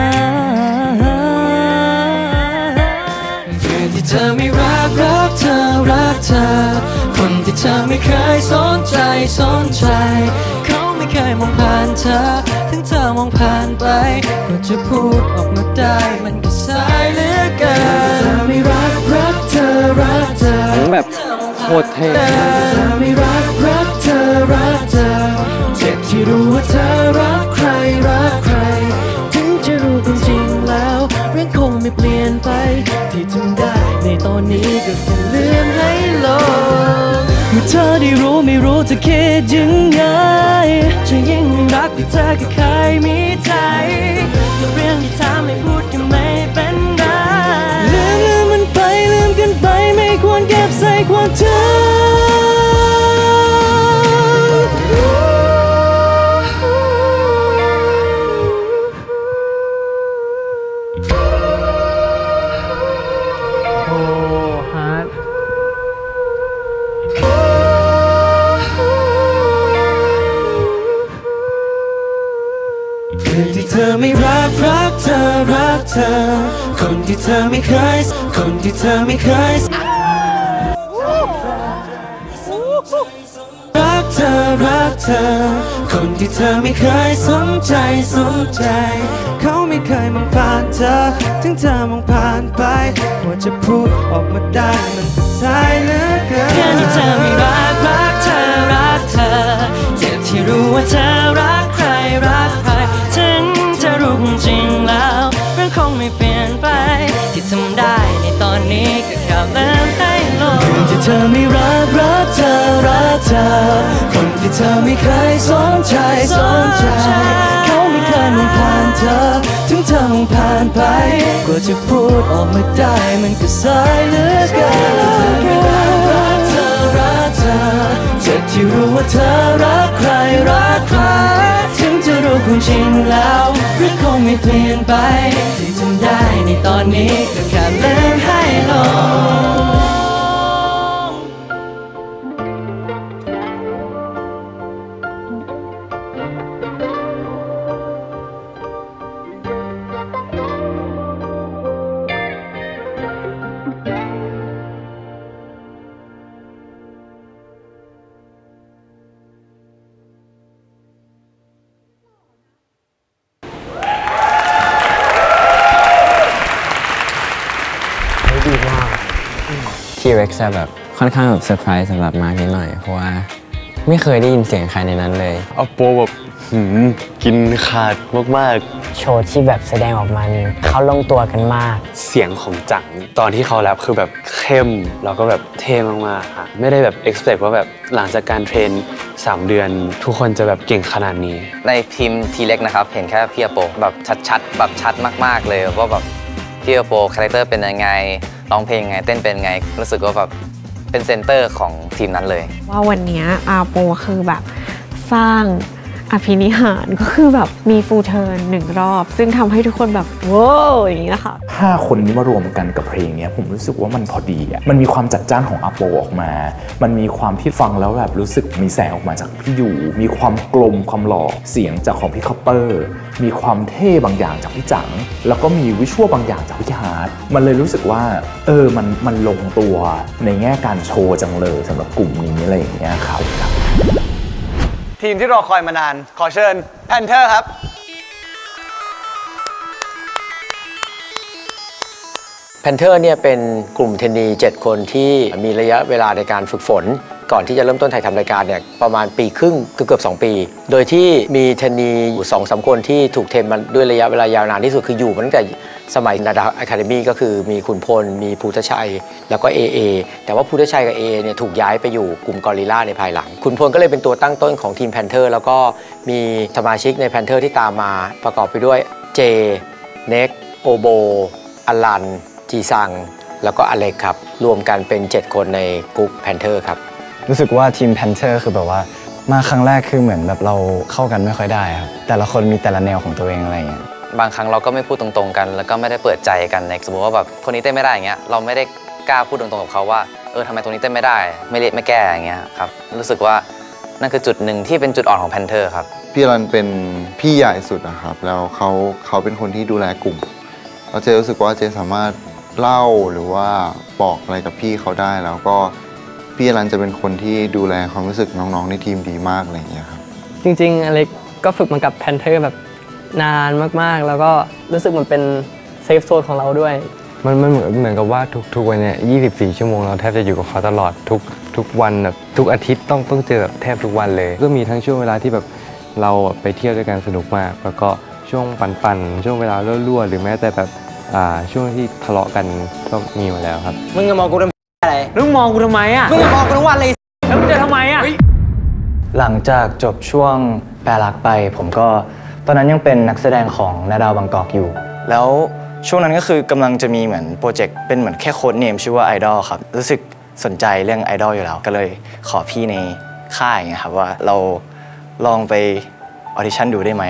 เพื่อนที่เธอไม่รักเธอคนที่เธอไม่เคยสนใจเขาไม่เคยมองผ่านเธอถึงเธอมองผ่านไปกว่าจะพูดออกมาได้มันก็สายเหลือเกินเธอไม่รักเธอแบบโคตรเท่เธอไม่รักเธอเจ็บที่รู้ว่าเธอรักใครถึงจะรู้ความจริงแล้วเรื่องคงไม่เปลี่ยนไปที่ทำได้ในตอนนี้ก็แค่เลื่อนให้ลงเมื่อเธอได้รู้ไม่รู้จะคิดยังไงจะยิ่งไม่รักที่เธอก็เคยมีใจเรื่องที่ทำให้พูดก็ไม่เป็นไรลืมมันไปลืมกันไปไม่ควรเก็บใส่ความจำที่เธอไม่รักเธอคนที่เธอไม่เคยรักเธอคนที่เธอไม่เคยสนใจเขาไม่เคยมองผ่านเธอถึงเธอมองผ่านไปกว่าจะพูดออกมาได้มันก็สายเหลือเกินแค่ที่เธอไม่รักเธอเจ็บที่รู้ว่าเธอรักใครถึงจะรู้ความจริงแล้วเรื่องคงไม่เปลี่ยนไปที่ทำได้ในตอนนี้ก็แค่เริ่มให้ลงคนที่เธอไม่รักเธอคนที่เธอไม่เคยสนใจเขาไม่เคยมองผ่านเธอถึงเธอมองผ่านไปกว่าจะพูดออกมาได้มันก็สายเหลือเกินที่เธอไม่รักเธอเจ็บที่รู้ว่าเธอรักใครถึงจะรู้ความจริงแล้วเรื่องคงไม่เปลี่ยนไปที่ทำได้ในตอนนี้ก็แค่เลื่อนให้ลงด T-Rex จะแบบค่อนข้างแบบเซอร์ไพรส์สำหรับมาร์กนิดหน่อยเพราะว่าไม่เคยได้ยินเสียงใครในนั้นเลยอัปโปแบบกินขาดมากๆโชว์ที่แบบแสดงออกมาเขาลงตัวกันมากเสียงของจังตอนที่เขาแรปคือแบบเข้มแล้วก็แบบเท่มากๆค่ะไม่ได้แบบ expect ว่าแบบหลังจากการเทรน3 เดือนทุกคนจะแบบเก่งขนาดนี้ในทีมทีเล็กนะครับเห็นแค่พี่อโปแบบชัดๆแบบชัดมากๆเลยว่าแบบพี่อโปคาแรคเตอร์เป็นยังไงร้องเพลงไงเต้นเป็นไงรู้สึกว่าแบบเป็นเซนเตอร์ของทีมนั้นเลยว่าวันนี้อาโปคือแบบสร้างอภินิหารก็คือแบบมีฟูลเทิร์น1 รอบซึ่งทำให้ทุกคนแบบว้าวอย่างนี้นะคะ 5 คนนี้มารวมกันกับเพลงนี้ผมรู้สึกว่ามันพอดีอ่ะมันมีความจัดจ้านของอาโปออกมามันมีความที่ฟังแล้วแบบรู้สึกมีแสงออกมาจากพี่อยู่มีความกลมความหล่อเสียงจากของพี่คอปเปอร์มีความเท่บางอย่างจากพี่จังแล้วก็มีวิชวลบางอย่างจากพี่ฮาร์ดมันเลยรู้สึกว่ามันลงตัวในแง่การโชว์จังเลยสำหรับกลุ่มนี้อะไรอย่างเงี้ยครับทีมที่รอคอยมานานขอเชิญแพนเทอร์ครับแพนเทอร์เนี่ยเป็นกลุ่มเทรนนี7 คนที่มีระยะเวลาในการฝึกฝนก่อนที่จะเริ่มต้นถ่ายทำรายการเนี่ยประมาณปีครึ่งเกือบ2 ปีโดยที่มีเทรนนีอยู่ 2-3 คนที่ถูกเทรนมาด้วยระยะเวลายาวนานที่สุดคืออยู่มาตั้งแต่สมัยนาดาอะคาเดมี่ก็คือมีขุนพลมีภูทชัยแล้วก็ AA แต่ว่าภูทชัยกับ AA เนี่ยถูกย้ายไปอยู่กลุ่มกอริลลาในภายหลังขุนพลก็เลยเป็นตัวตั้งต้นของทีมแพนเทอร์แล้วก็มีสมาชิกในแพนเทอร์ที่ตามมาประกอบไปด้วยเจเน็กโอโบอลันจีซังแล้วก็อเล็กครับรวมกันเป็น7 คนในกลุ่มแพนเทอร์ครับรู้สึกว่าทีมแพนเทอร์คือแบบว่ามาครั้งแรกคือเหมือนแบบเราเข้ากันไม่ค่อยได้ครับแต่ละคนมีแต่ละแนวของตัวเองอะไรอย่างเงี้ยบางครั้งเราก็ไม่พูดตรงๆกันแล้วก็ไม่ได้เปิดใจกันในสมมติว่าแบบคนนี้เต้นไม่ได้อย่างเงี้ยเราไม่ได้กล้าพูดตรงๆกับเขาว่าทำไมตรงนี้เต้นไม่ได้ไม่แก้อย่างเงี้ยครับรู้สึกว่านั่นคือจุดหนึ่งที่เป็นจุดอ่อนของแพนเทอร์ครับพี่รันเป็นพี่ใหญ่สุดนะครับแล้วเขาเป็นคนที่ดูแลกลุ่มแล้วเจรู้สึกว่าเจสามารถเล่าหรือว่าบอกอะไรกับพี่เขาได้แล้วก็พี่รันจะเป็นคนที่ดูแลความรู้สึกน้องๆในทีมดีมากอะไรอย่างเงี้ยครับจริงๆอเล็กก็ฝึกมากับแพนเทอร์แบบนานมากๆแล้วก็รู้สึกมันเป็นเซฟโซนของเราด้วยมันเหมือนกับว่าทุกวันเนี่ย24 ชั่วโมงเราแทบจะอยู่กับเขาตลอดทุกวันแบบทุกอาทิตย์ต้องเจอแบบแทบทุกวันเลยก็มีทั้งช่วงเวลาที่แบบเราไปเที่ยวด้วยกันสนุกมากแล้วก็ช่วงปั่นช่วงเวลารั่วๆหรือแม้แต่แบบช่วงที่ทะเลาะกันก็มีมาแล้วครับมึงจะมองกูทำอะไรมึงมองกูทำไมอ่ะมึงจะมองกูทุกวันเลยแล้วมึงจะทำไมอ่ะหลังจากจบช่วงแปรรักไปผมก็ตอนนั้นยังเป็นนักแสดงของนาดาวบางกอกอยู่แล้วช่วงนั้นก็คือกำลังจะมีเหมือนโปรเจกต์เป็นเหมือนแค่โค้ดเนมชื่อว่าไอดอลครับรู้สึกสนใจเรื่องไอดอลอยู่แล้วก็เลยขอพี่ในค่ายไงครับว่าเราลองไปออดิชั่นดูได้ไหม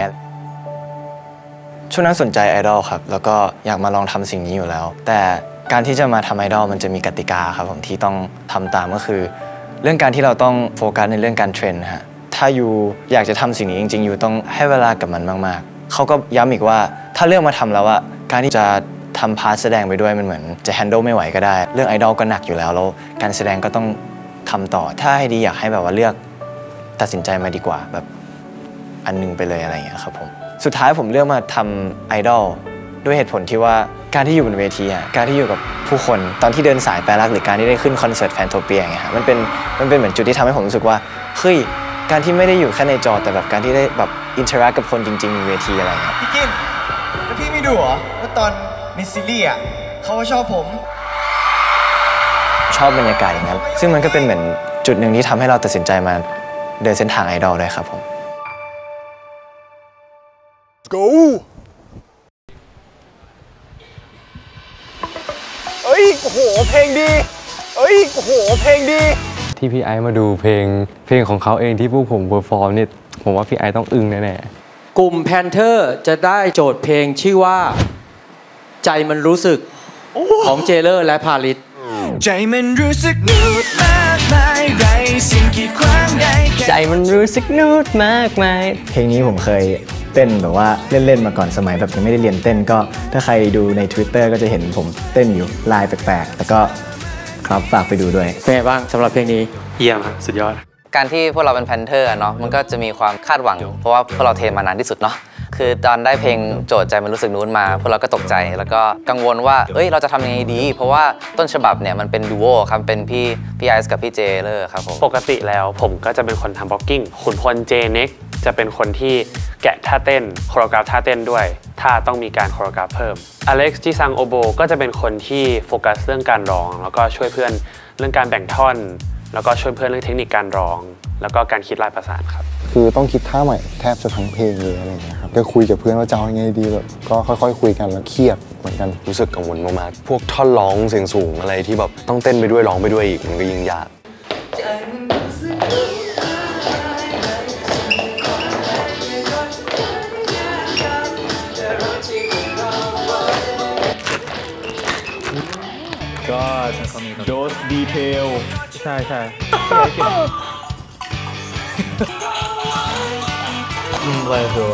ช่วงนั้นสนใจไอดอลครับแล้วก็อยากมาลองทำสิ่งนี้อยู่แล้วแต่การที่จะมาทำไอดอลมันจะมีกติกาครับผมที่ต้องทำตามก็คือเรื่องการที่เราต้องโฟกัสในเรื่องการเทรนฮะถ้าอยู่อยากจะทำสิ่งนี้จริงๆอยู่ต้องให้เวลากับมันมากๆเขาก็ย้ำอีกว่าถ้าเลือกมาทำแล้วอะการที่จะทำพาร์ทแสดงไปด้วยมันเหมือนจะแฮนด์ลไม่ไหวก็ได้เรื่องไอดอลก็หนักอยู่แล้วการแสดงก็ต้องทำต่อถ้าให้ดีอยากให้แบบว่าเลือกตัดสินใจมาดีกว่าแบบอันนึงไปเลยอะไรอย่างเงี้ยครับผมสุดท้ายผมเลือกมาทำไอดอลด้วยเหตุผลที่ว่าการที่อยู่บนเวทีการที่อยู่กับผู้คนตอนที่เดินสายแปรรักหรือการที่ได้ขึ้นคอนเสิร์ตแฟนโทเปียอย่างเงี้ยมันเป็นเหมือนจุดที่ทำให้ผมรู้สึกว่าเฮ้ยการที่ไม่ได้อยู่แค่ในจอแต่แบบการที่ได้แบบอินเทอร์แอคกับคนจริงๆบนเวทีอะไรเงี้ยพี่กินแล้วพี่ไม่ดูเหรอว่าตอนในซีรีส์เขาชอบผมชอบบรรยากาศอย่างนั้นซึ่งมันก็เป็นเหมือนจุดหนึ่งที่ทำให้เราตัดสินใจมาเดินเส้นทางไอดอลด้วยครับผม go เอ้ยโอ้โหเพลงดีเอ้ยโอ้โหเพลงดีที่พี่ไอซ์มาดูเพลงของเขาเองที่พวกผมเพอร์ฟอร์มเนี่ยผมว่าพี่ไอซ์ต้องอึ้งแน่ๆกลุ่มแพนเทอร์จะได้โจทย์เพลงชื่อว่าใจมันรู้สึกของเจเลอร์และพาริสใจมันรู้สึกนูดมากมายไรสิ่งกีดขวางได้ใจมันรู้สึกนูดมากมายเพลงนี้ผมเคยเต้นแบบว่าเล่นๆมาก่อนสมัยแบบยังไม่ได้เรียนเต้นก็ถ้าใครดูใน Twitter ก็จะเห็นผมเต้นอยู่ลายแปลกๆแต่ก็ครับฝากไปดูด้วยเป็นไงบ้างสำหรับเพลงนี้เยี่ยมครับสุดยอดการที่พวกเราเป็นแพนเทอร์เนาะมันก็จะมีความคาดหวังเพราะว่าพวกเราเทรนมานานที่สุดเนาะคคือตอนได้เพลงโจทย์ใจมันรู้สึกนู้นมาพวกเราก็ตกใจแล้วก็กังวลว่าเราจะทำยังไงดีเพราะว่าต้นฉบับเนี่ยมันเป็นดูโอครับเป็นพี่ไอซ์กับพี่เจเลยครับผมปกติแล้วผมก็จะเป็นคนทำบล็อกกิ้งขุนพลเจเน็กจะเป็นคนที่แกะท่าเต้นโคโรกราฟท่าเต้นด้วยถ้าต้องมีการโคโรกราฟเพิ่มอเล็กซ์จิซังโอโบก็จะเป็นคนที่โฟกัสเรื่องการร้องแล้วก็ช่วยเพื่อนเรื่องการแบ่งท่อนแล้วก็ช่วยเพื่อนเรื่องเทคนิคการร้องแล้วก็การคิดลายประสานครับคือต้องคิดท่าใหม่แทบจะทั้งเพลงเลยอะไรอย่างเงี้ยครับก็คุยกับเพื่อนว่าจะเอายังไงดีแบบก็ค่อยๆคุยกันแล้วเครียดเหมือนกันรู้สึกกังวลมากๆพวกท่อนร้องเสียงสูงอะไรที่แบบต้องเต้นไปด้วยร้องไปด้วยอีกมันก็ยิ่งยากก็โดสดีเทลใช่เลยตัว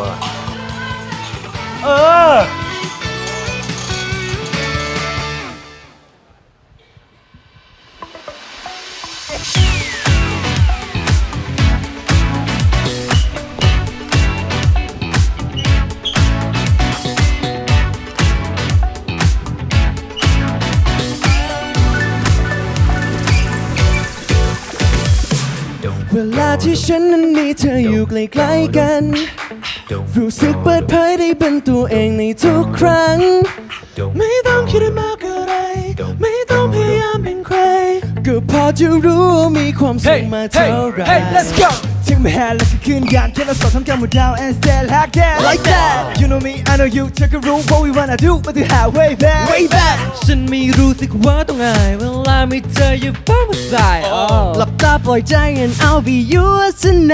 เวลาที่ฉันนั้นมีเธออยู่ใกล้ๆกันรู้สึกเปิดเผยได้เป็นตัวเองในทุกครั้งไม่ต้องคิดมากอะไรไม่ต้องพยายามเป็นใครก็พอจะรู้ว่ามีความสุขมาเท่าไหร่ Let's go ถึงแม้แล้วก็คืนกันแค่เราสองทำกันหมดดาว and stay like that like that You know me I know you เธอก็รู้ what we wanna do but to have way back ฉันไม่รู้สึกว่าต้องอายเวลาไม่เจออยู่บ้างมาใส่หลับตาปล่อยใจ and I'll be yours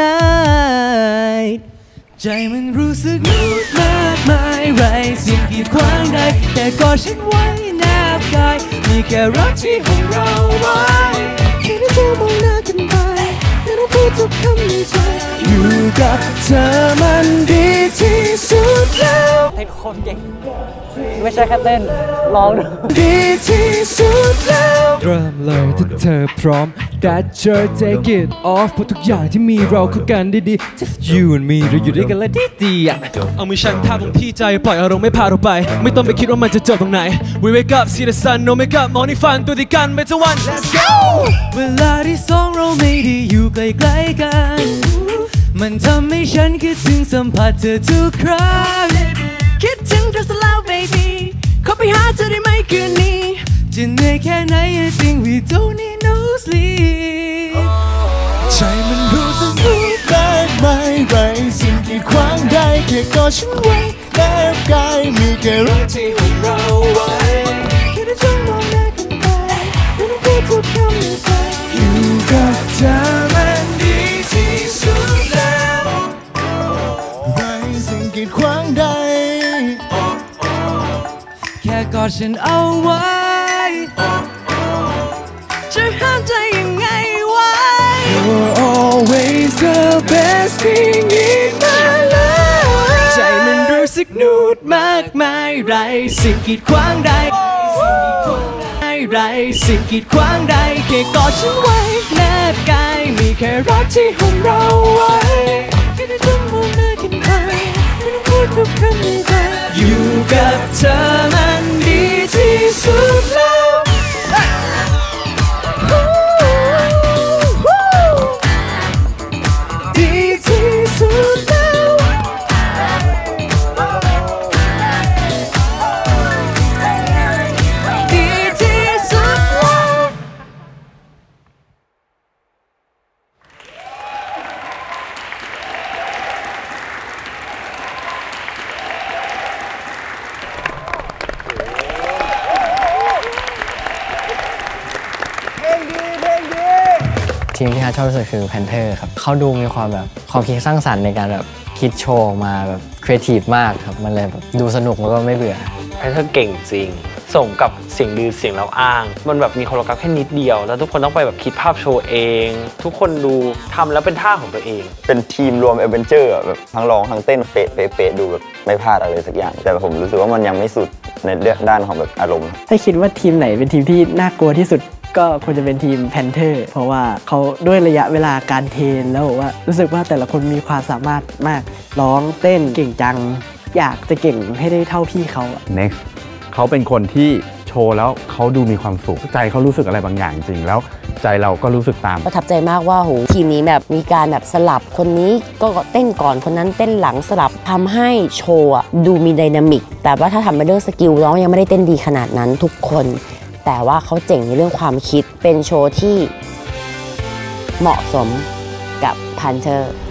tonight ใจมันรู้สึกนุ่มมากมายไรสิ่งกีดขวางได้แต่กอดฉันไว้แนบกายมีแค่รักที่ของเราไว้แค่ได้เธอมองหน้ากันไปไม่ต้องพูดทุกคำในใจอยู่กับเธอมันดีที่สุดแล้วให้ทุกคนเก่งไม่ใช่แค่เต้นร้องดีที่สุดแล้วเริ่มเลยถ้าเธอพร้อม That sure take it off เพราะทุกอย่างที่มีเราคือกันดีๆ Just you and me เราอยู่ด้วยกันและดีๆเอามือฉันทาบลงที่ใจปล่อยอารมณ์ไม่พาเราไปไม่ต้องไปคิดว่ามันจะจบตรงไหน We wake up see the sun no make up morning fun ตัวที่กันไม่จะวัน Let's go เวลาที่สองเราไม่ได้อยู่ใกล้ๆกันมันทำให้ฉันคิดถึงสัมผัสเธอทุกครั้งคิดถึงเธอแล้ว baby ขอไปหาเธอได้ไหมคืนนี้จะเหนื่อยแค่ไหน I think we don't need no sleep ใจมันรู้สึกรู้มากมายไรสิ่งกีดขวางได้แค่กอดฉันไว้แนบกายมีแค่รักที่ของเราไว้แค่ได้จ้องมองหน้ากันไปไม่ต้องพูดทุกคำในใจอยู่กับเธอมันดีที่สุดแล้วไรสิ่งกีดขวางได้แค่กอดฉันเอาไว้จะห้ามใจยังไงไว้ You're always the best thing in my life ใจมันรู้สึกนูดมากมายไรสิ่งกีดขวางใดไรสิ่งกีดขวางใดแค่กอดฉันไว้แนบกายมีแค่รักที่ของเราไว้แค่ได้จ้องมองหน้ากันไปไม่ต้องพูดทุกคำในใจอยู่กับเธอมันดีที่สุดแล้วดีที่สุดแล้วดีที่สุดแล้วทีมที่ฮาร์ดชอบที่สุดคือแพนเทอร์ครับเขาดูมีความแบบความคิดสร้างสรรค์ในการแบบคิดโชว์ออกมาแบบครีเอทีฟมากครับมันเลยแบบดูสนุกแล้วก็ไม่เบื่อแพนเทอร์เก่งจริงสมกับเสียงดีเสียงเราอ้างมันแบบมีโคโรกราฟแค่นิดเดียวแล้วทุกคนต้องไปแบบคิดภาพโชว์เองทุกคนดูทำแล้วเป็นท่าของตัวเองเป็นทีมรวมแอดเวนเจอร์แบบทั้งร้องทั้งเต้นเป๊ะดูแบบไม่พลาดอะไรสักอย่างแต่ผมรู้สึกว่ามันยังไม่สุดในเรื่องด้านของแบบอารมณ์ถ้าคิดว่าทีมไหนเป็นทีมที่น่ากลัวที่สุดก็ควรจะเป็นทีมแพนเทอร์เพราะว่าเขาด้วยระยะเวลาการเทรนแล้วบอกว่ารู้สึกว่าแต่ละคนมีความสามารถมากร้องเต้นเก่งจังอยากจะเก่งให้ได้เท่าพี่เขา Next เขาเป็นคนที่โชว์แล้วเขาดูมีความสุขใจเขารู้สึกอะไรบางอย่างจริงแล้วใจเราก็รู้สึกตามประทับใจมากว่าโหทีมนี้แบบมีการแบบสลับคนนี้ก็เต้นก่อนคนนั้นเต้นหลังสลับทำให้โชว์ดูมีไดนามิกแต่ว่าถ้าทำไปเรื่องสกิลน้องยังไม่ได้เต้นดีขนาดนั้นทุกคนแต่ว่าเขาเจ๋งในเรื่องความคิดเป็นโชว์ที่เหมาะสมกับพันเทอร์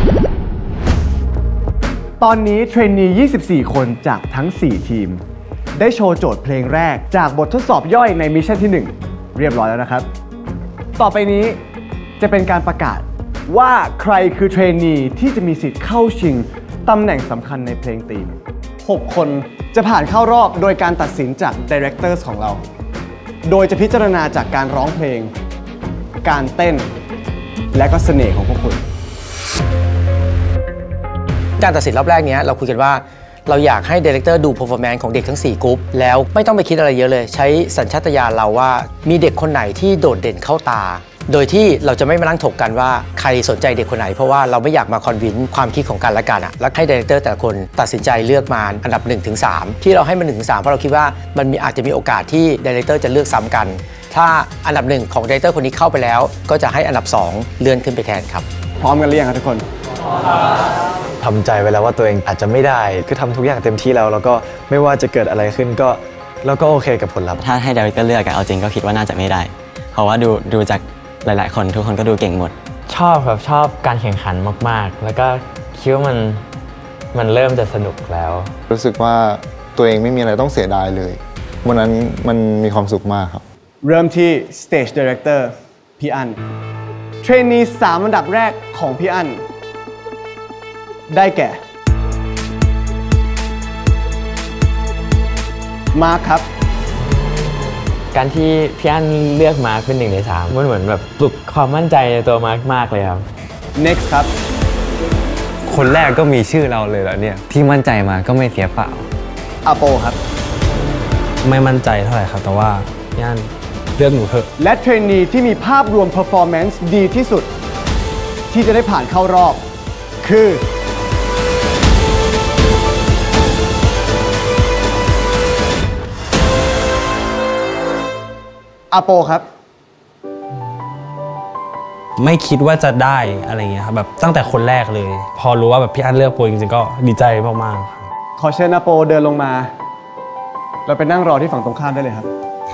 ตอนนี้เทรนนี 24 คนจากทั้ง 4 ทีมได้โชว์โจทย์เพลงแรกจากบททดสอบย่อยในมิชชั่นที่ 1 เรียบร้อยแล้วนะครับต่อไปนี้จะเป็นการประกาศว่าใครคือเทรนนีที่จะมีสิทธิ์เข้าชิงตำแหน่งสำคัญในเพลงธีม 6 คนจะผ่านเข้ารอบโดยการตัดสินจาก Directors ของเรา โดยจะพิจารณาจากการร้องเพลงการเต้นและก็เสน่ห์ของพวกคุณการตัดสินรอบแรกนี้เราคุยกันว่าเราอยากให้ดีเรคเตอร์ดู performance ของเด็กทั้ง4กรุ๊ปแล้วไม่ต้องไปคิดอะไรเยอะเลยใช้สัญชาตญาณเราว่ามีเด็กคนไหนที่โดดเด่นเข้าตาโดยที่เราจะไม่มานั่งถกกันว่าใครสนใจเด็กคนไหนเพราะว่าเราไม่อยากมาคอนวินความคิดของกันและกันแล้วให้ดีเรคเตอร์แต่ละคนตัดสินใจเลือกมาอันดับ 1-3 ที่เราให้มัน 1-3 เพราะเราคิดว่ามันอาจจะมีโอกาสที่ดีเรคเตอร์จะเลือกซ้ำกันถ้าอันดับ1ของดีเรคเตอร์คนนี้เข้าไปแล้วก็จะให้อันดับ2เลื่อนขึ้นไปแทนครับพร้อมกันหรือยังครับทุกคนทำใจไว้แล้วว่าตัวเองอาจจะไม่ได้คือทำทุกอย่างเต็มที่แล้วก็ไม่ว่าจะเกิดอะไรขึ้นก็แล้วก็โอเคกับผลลัพธ์ถ้าให้ดีเรคเตอร์เลือกเอาจริงก็คิดว่าน่าจะไม่ได้เพราะว่าดูจากหลายๆคนทุกคนก็ดูเก่งหมดชอบครับชอบการแข่งขันมากๆแล้วก็คิดว่ามันเริ่มจะสนุกแล้วรู้สึกว่าตัวเองไม่มีอะไรต้องเสียดายเลยวันนั้นมันมีความสุขมากครับเริ่มที่ Stage Director พี่อั้นเทรนนี3อันดับแรกของพี่อั้นได้แก่มาร์คครับการที่พี่อั้นเลือกมาร์คเป็น1 ใน 3มันเหมือนแบบปลุกความมั่นใจในตัวมาร์คมากเลยครับ Next ครับคนแรกก็มีชื่อเราเลยแล้วเนี่ยที่มั่นใจมาก็ไม่เสียเปล่าอาโปครับไม่มั่นใจเท่าไหร่ครับแต่ว่าพี่อั้นเลือกหนูเถอะและเทรนนีที่มีภาพรวม performance ดีที่สุดที่จะได้ผ่านเข้ารอบคืออาโปครับไม่คิดว่าจะได้อะไรเงี้ยครับแบบตั้งแต่คนแรกเลยพอรู้ว่าแบบพี่อั้นเลือกโปรจริงๆก็ดีใจมากๆขอเชิญอาโปเดินลงมาเราไปนั่งรอที่ฝั่งตรงข้ามได้เลยครับ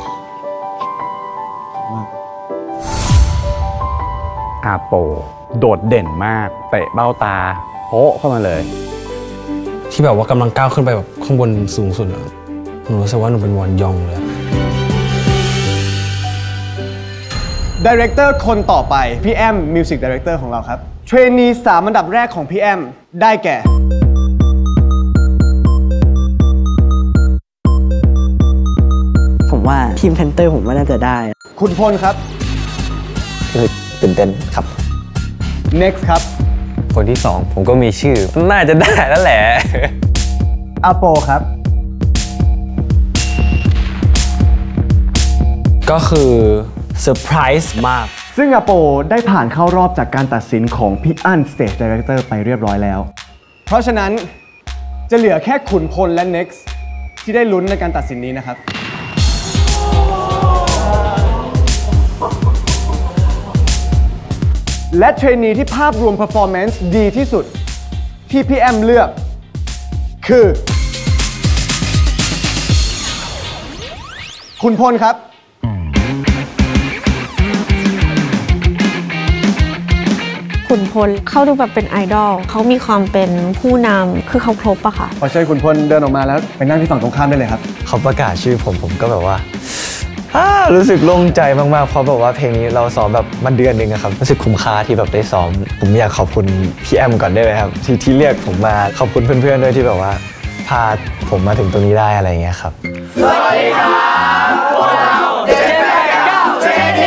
อาโปโดดเด่นมากเตะเบ้าตาโป๊ะเข้ามาเลยที่แบบว่ากำลังก้าวขึ้นไปแบบข้างบนสูงสุดหนูรู้สึกว่าหนูเป็นวอนยองเลยดีเรคเตอร์คนต่อไปพี่แอมมิวสิกดีเรคเตอร์ของเราครับเทรนนี3อันดับแรกของพี่แอมได้แก่ผมว่าทีมเทนเตอร์ผมว่าน่าจะได้คุณพลครับตื่นเต้นครับ Next ครับคนที่2ผมก็มีชื่อน่าจะได้แล้วแหละอาโปครับก็คือเซอร์ไพรส์มากซึ่งอาโปได้ผ่านเข้ารอบจากการตัดสินของพี่อั้น Stage Director ไปเรียบร้อยแล้วเพราะฉะนั้นจะเหลือแค่ขุนพลและ Next ที่ได้ลุ้นในการตัดสินนี้นะครับและเทรนนีที่ภาพรวม performance ดีที่สุดที่พี่แอมเลือกคือคุณพลครับขุนพลเขาดูแบบเป็นไอดอลเขามีความเป็นผู้นำคือเขาครบอะค่ะขอเชิญขุนพลเดินออกมาแล้วไปนั่งที่ฝั่งตรงข้ามได้เลยครับเขาประกาศชื่อผมก็แบบว่ารู้สึกโล่งใจมากๆเพราะแบบว่าเพลงนี้เราซ้อมแบบมันเดือนนึงครับรู้สึกคุ้มค่าที่แบบได้ซ้อมผมอยากขอบคุณพี่แอมก่อนได้ไหมครับที่เรียกผมมาขอบคุณเพื่อนๆด้วยที่แบบว่าพาผมมาถึงตรงนี้ได้อะไรอย่างเงี้ยครับสวัสดีครับพวกเรา789เทรนนี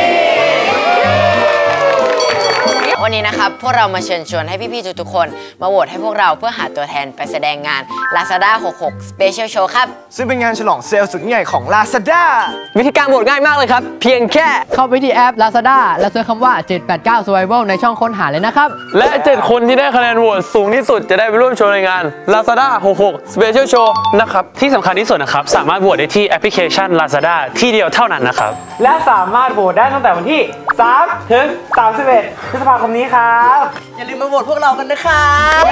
วันนี้นะครับพวกเรามาเชิญชวนให้พี่ๆทุกๆคนมาโหวตให้พวกเราเพื่อหาตัวแทนไปแสดงงาน Lazada 66 Special Show ครับซึ่งเป็นงานฉลองเซลล์สุดใหญ่ของ Lazada วิธีการโหวตง่ายมากเลยครับเพียงแค่เข้าไปที่แอป Lazada แล้วเสิร์ชคำว่า789 Survival ในช่องค้นหาเลยนะครับและ 7 คนที่ได้คะแนนโหวตสูงที่สุดจะได้ไปร่วมโชว์ในงาน Lazada 66 Special Show นะครับที่สำคัญที่สุดนะครับสามารถโหวตได้ที่แอปพลิเคชัน Lazada ที่เดียวเท่านั้นนะครับและสามารถโหวตได้ตั้งแต่วันที่3 ถึง 31 พฤษภาคมนี้ครับอย่าลืมมาโหวตพวกเรากันนะครับ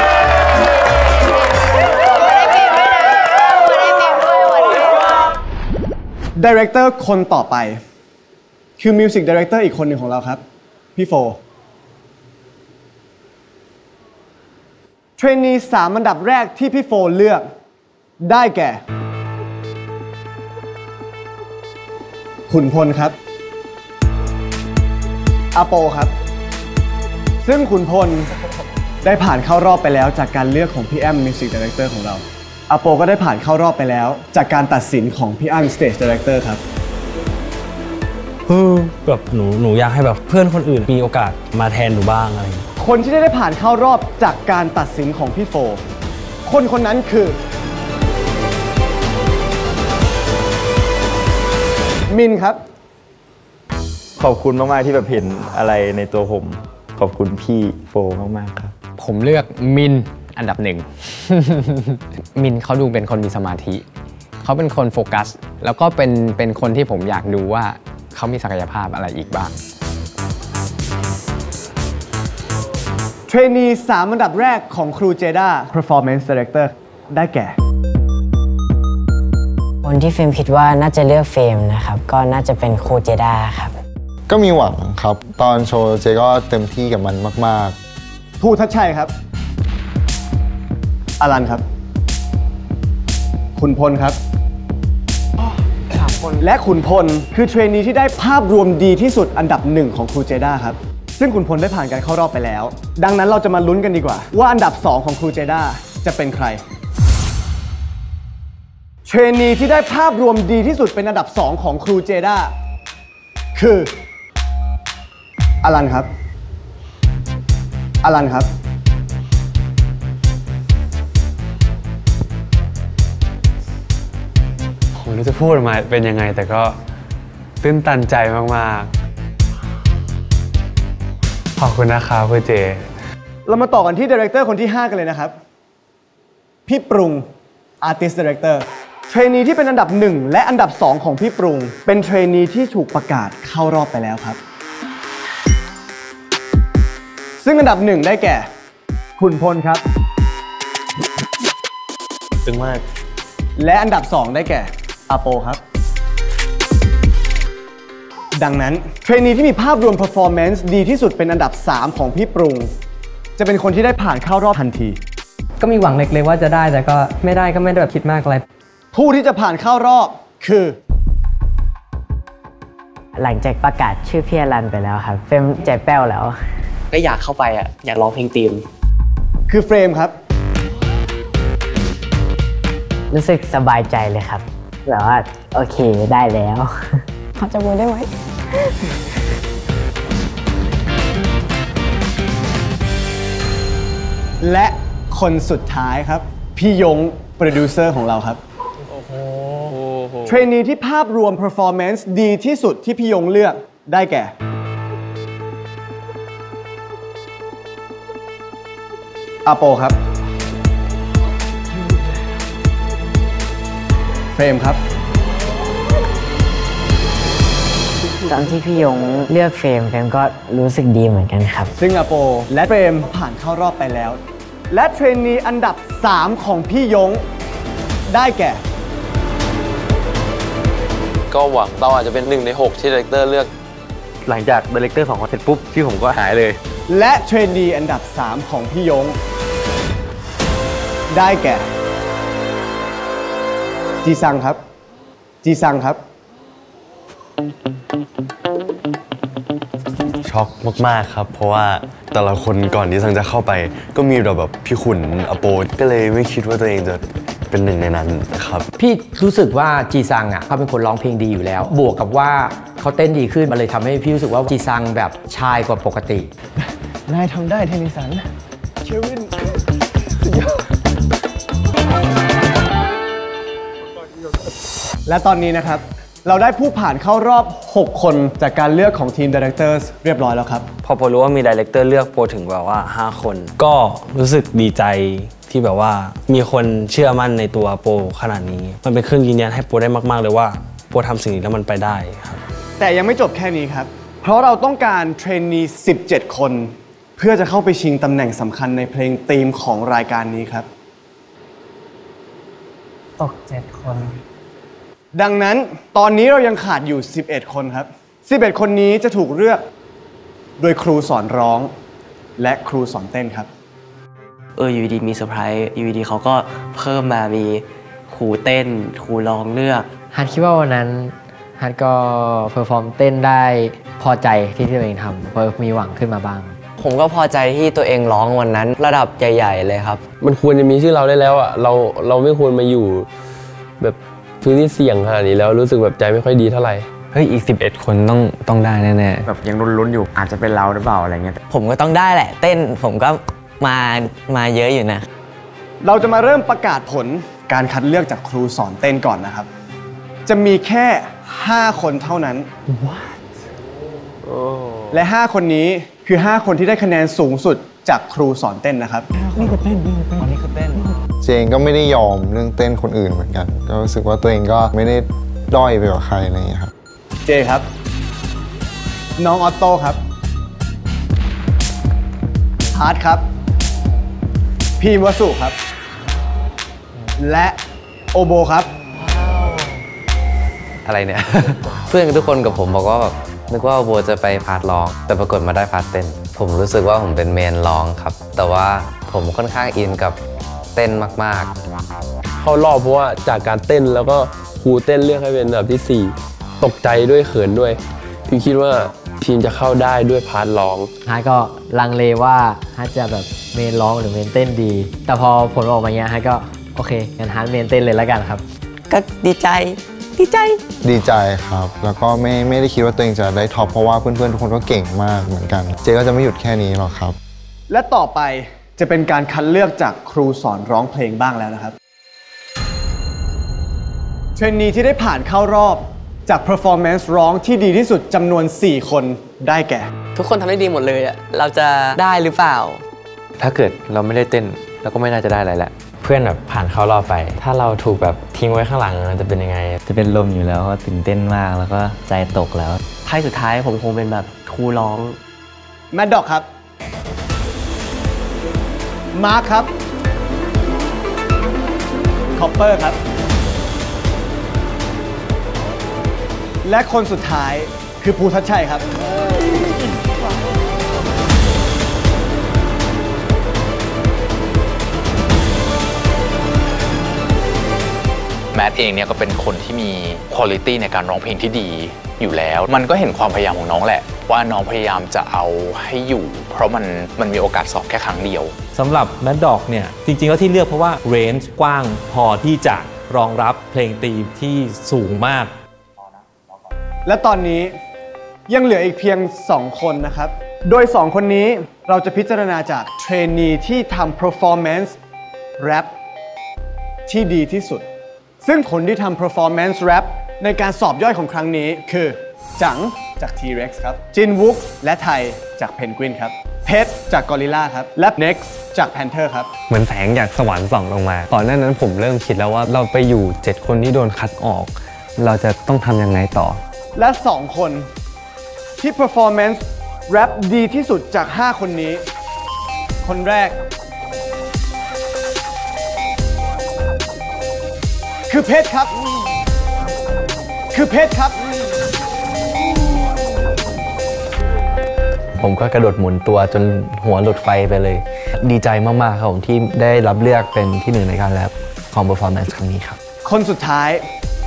ดีเรคเตอร์คนต่อไปคือมิวสิกดีเรคเตอร์อีกคนหนึ่งของเราครับพี่โฟเทรนนี3อันดับแรกที่พี่โฟเลือกได้แก่ขุนพลครับอาโปครับซึ่งขุนพลได้ผ่านเข้ารอบไปแล้วจากการเลือกของพี่แอมมิวสิกดีเรคเตอร์ของเราอาโปก็ได้ผ่านเข้ารอบไปแล้วจากการตัดสินของพี่อั้นสเตจดีเรคเตอร์ครับแบบหนูอยากให้แบบเพื่อนคนอื่นมีโอกาสมาแทนหนูบ้างอะไรอย่างเงี้ยคนที่ได้ผ่านเข้ารอบจากการตัดสินของพี่โฟคนนั้นคือมินครับขอบคุณมากๆที่แบบเห็นอะไรในตัวผมขอบคุณพี่โฟมากๆครับผมเลือกมินอันดับหนึ่ง มินเขาดูเป็นคนมีสมาธิเขาเป็นคนโฟกัสแล้วก็เป็นคนที่ผมอยากดูว่าเขามีศักยภาพอะไรอีกบ้างเทรนนี3อันดับแรกของครูเจด้า Performance Director ได้แก่คนที่เฟรมคิดว่าน่าจะเลือกเฟรมนะครับก็น่าจะเป็นครูเจด้าครับก็มีหวังครับตอนโชว์เจก็เต็มที่กับมันมากๆภูทัชชัยครับอลันครับขุนพลครับและขุนพลคือเทรนนีที่ได้ภาพรวมดีที่สุดอันดับ1ของครูเจด้าครับซึ่งขุนพลได้ผ่านการเข้ารอบไปแล้วดังนั้นเราจะมาลุ้นกันดีกว่าว่าอันดับ2ของครูเจด้าจะเป็นใครเทรนนีที่ได้ภาพรวมดีที่สุดเป็นอันดับ2ของครูเจด้าคืออลันครับอลันครับผมไม่รู้จะพูดออกมาเป็นยังไงแต่ก็ตื้นตันใจมากๆขอบคุณนะครับคุณเจเรามาต่อกันที่ดีเรคเตอร์คนที่5กันเลยนะครับพี่ปรุง Artist Director เทรนนีที่เป็นอันดับ1และอันดับ2ของพี่ปรุงเป็นเทรนนีที่ถูกประกาศเข้ารอบไปแล้วครับซึ่งอันดับ1ได้แก่ขุนพลครับซึ้งมากและอันดับ2ได้แก่อาโปครับดังนั้นเทรนนีที่มีภาพรวม performance ดีที่สุดเป็นอันดับ3ของพี่ปรุงจะเป็นคนที่ได้ผ่านเข้ารอบทันทีก็มีหวังเล็กๆว่าจะได้แต่ก็ไม่ได้ก็ไม่ได้แบบคิดมากอะไรผู้ที่จะผ่านเข้ารอบคือหลังจากประกาศชื่อพี่อลันไปแล้วครับเฟรมใจแป้วแล้วก็อยากเข้าไปอยากร้องเพลงธีมคือเฟรมครับรู้สึกสบายใจเลยครับแบบว่าโอเคได้แล้วขอจับมือได้ไหมและคนสุดท้ายครับพี่ยงโปรดิวเซอร์ของเราครับเทรนนีที่ภาพรวม performance ดีที่สุดที่พี่ยงเลือกได้แก่อาโปครับเฟรมครับตอนที่พี่ยงเลือกเฟรมก็รู้สึกดีเหมือนกันครับซึ่งอาโปและเฟรมผ่านเข้ารอบไปแล้วและเทรนนีอันดับ3ของพี่ยงได้แก่ก็หวังเราอาจจะเป็น1 ใน 6ที่ดีเรคเตอร์เลือกหลังจากดีเรคเตอร์2คนเสร็จปุ๊บชื่อผมก็หายเลยและเทรนนีอันดับ3ของพี่ยงได้แก่จีซังครับจีซังครับช็อกมากๆครับเพราะว่าแต่ละคนก่อนที่ซังจะเข้าไปก็มีแบบพี่ขุนอโปก็เลยไม่คิดว่าตัวเองจะเป็นหนึ่งในนั้นครับพี่รู้สึกว่าจีซังเขาเป็นคนร้องเพลงดีอยู่แล้วบวกกับว่าเขาเต้นดีขึ้นมันเลยทำให้พี่รู้สึกว่าจีซังแบบชายกว่าปกตินายทำได้เทนิสันเชวินและตอนนี้นะครับเราได้ผู้ผ่านเข้ารอบ 6 คนจากการเลือกของทีม Directors เรียบร้อยแล้วครับพอโปรู้ว่ามีดีเรคเตอร์เลือกโปถึงแบบว่า5 คนก็รู้สึกดีใจที่แบบว่ามีคนเชื่อมั่นในตัวโปขนาดนี้มันเป็นเครื่องยืนยันให้โปได้มากๆเลยว่าโปทำสิ่งนี้แล้วมันไปได้ครับแต่ยังไม่จบแค่นี้ครับเพราะเราต้องการเทรนนี17 คนเพื่อจะเข้าไปชิงตำแหน่งสำคัญในเพลงธีมของรายการนี้ครับตก7 คนดังนั้นตอนนี้เรายังขาดอยู่11 คนครับ11 คนนี้จะถูกเลือกโดยครูสอนร้องและครูสอนเต้นครับอยู่ดีมีเซอร์ไพรส์อยู่ดีเขาก็เพิ่มมามีครูเต้นครูร้องเลือกฮัทคิดว่าวันนั้นฮัทก็เพอร์ฟอร์มเต้นได้พอใจที่ตัวเองทำมีหวังขึ้นมาบ้างผมก็พอใจที่ตัวเองร้องวันนั้นระดับใหญ่ๆเลยครับมันควรจะมีชื่อเราได้แล้วอ่ะเราไม่ควรมาอยู่แบบพื้นที่เสี่ยงขนาดนี้แล้วรู้สึกแบบใจไม่ค่อยดีเท่าไหร่เฮ้ยอีก11 คนต้องได้แน่ๆแบบยังลุ้นๆอยู่อาจจะเป็นเราหรือเปล่าอะไรเงี้ยผมก็ต้องได้แหละเต้นผมก็มาเยอะอยู่นะเราจะมาเริ่มประกาศผลการคัดเลือกจากครูสอนเต้นก่อนนะครับจะมีแค่5 คนเท่านั้น และ5 คนนี้คือ5 คนที่ได้คะแนนสูงสุดจากครูสอนเต้นนะครับนี่คือเต้นนี่คือเต้นเจงก็ไม่ได้ยอมเรื่องเต้นคนอื่นเหมือนกันก็รู้สึกว่าตัวเองก็ไม่ได้ด้อยไปกว่าใครอะไรอย่างเงี้ยครับเจครับน้องออโต้ครับฮาร์ดครับพีมวสุครับและโอโบครับอะไรเนี่ย เพื่อนทุกคนกับผมบอกว่าแบบนึกว่าโบจะไปพาร์ทร้องแต่ปรากฏมาได้พาร์ทเต้นผมรู้สึกว่าผมเป็นเมนร้องครับแต่ว่าผมค่อนข้างอินกับเต้นมากๆเข้ารอบเพราะว่าจากการเต้นแล้วก็ครูเต้นเลือกให้เป็นอันดับที่4ตกใจด้วยเขินด้วยพี่คิดว่าทีมจะเข้าได้ด้วยพาร์ทร้องฮาร์ดก็ลังเลว่าฮาร์ดจะแบบเมนร้องหรือเมนเต้นดีแต่พอผลออกมาเงี้ยฮาร์ดก็โอเคงั้นฮาร์ดเมนเต้นเลยแล้วกันครับก็ดีใจครับแล้วก็ไม่ได้คิดว่าตัวเองจะได้ท็อปเพราะว่าเพื่อนๆทุกคนก็เก่งมากเหมือนกันเจก็จะไม่หยุดแค่นี้หรอกครับและต่อไปจะเป็นการคัดเลือกจากครูสอนร้องเพลงบ้างแล้วนะครับเทรนนีที่ได้ผ่านเข้ารอบจาก performance ร้องที่ดีที่สุดจำนวน4 คนได้แก่ทุกคนทำได้ดีหมดเลยอะเราจะได้หรือเปล่าถ้าเกิดเราไม่ได้เต้นเราก็ไม่น่าจะได้อะไรแหละเพื่อนแบบผ่านเข้ารอบไปถ้าเราถูกแบบทิ้งไว้ข้างหลังจะเป็นยังไงจะเป็นลมอยู่แล้วตื่นเต้นมากแล้วก็ใจตกแล้วไพ่สุดท้ายผมคงเป็นแบบครูร้องแมดด็อกครับมาร์คครับคอปเปอร์ครับและคนสุดท้ายคือภูทัชชัยครับแมทเองเนี่ยก็เป็นคนที่มีคุณภาพในการร้องเพลงที่ดีอยู่แล้วมันก็เห็นความพยายามของน้องแหละว่าน้องพยายามจะเอาให้อยู่เพราะมันมีโอกาสสอบแค่ครั้งเดียวสำหรับแมดด็อกเนี่ยจริงๆแล้วที่เลือกเพราะว่าเรนจ์กว้างพอที่จะรองรับเพลงธีมที่สูงมากและตอนนี้ยังเหลืออีกเพียง2 คนนะครับโดย2 คนนี้เราจะพิจารณาจากเทรนนีที่ทำ performance rap ที่ดีที่สุดซึ่งคนที่ทำ performance rap ในการสอบย่อยของครั้งนี้คือจังจาก T-Rex ครับจินวุกและไทยจาก Penguin ครับเพชรจาก Gorilla ครับและ Next จาก Panther ครับเหมือนแสงจากสวรรค์ส่องลงมาก่อนหน้านั้นผมเริ่มคิดแล้วว่าเราไปอยู่7 คนที่โดนคัดออกเราจะต้องทำยังไงต่อและ2 คนที่ performance rap ดีที่สุดจาก 5 คนนี้คนแรกคือเพชรครับผมก็กระโดดหมุนตัวจนหัวหลุดไฟไปเลยดีใจมากๆครับผมที่ได้รับเลือกเป็นที่1ในการแรปของ performance ครั้งนี้ครับคนสุดท้าย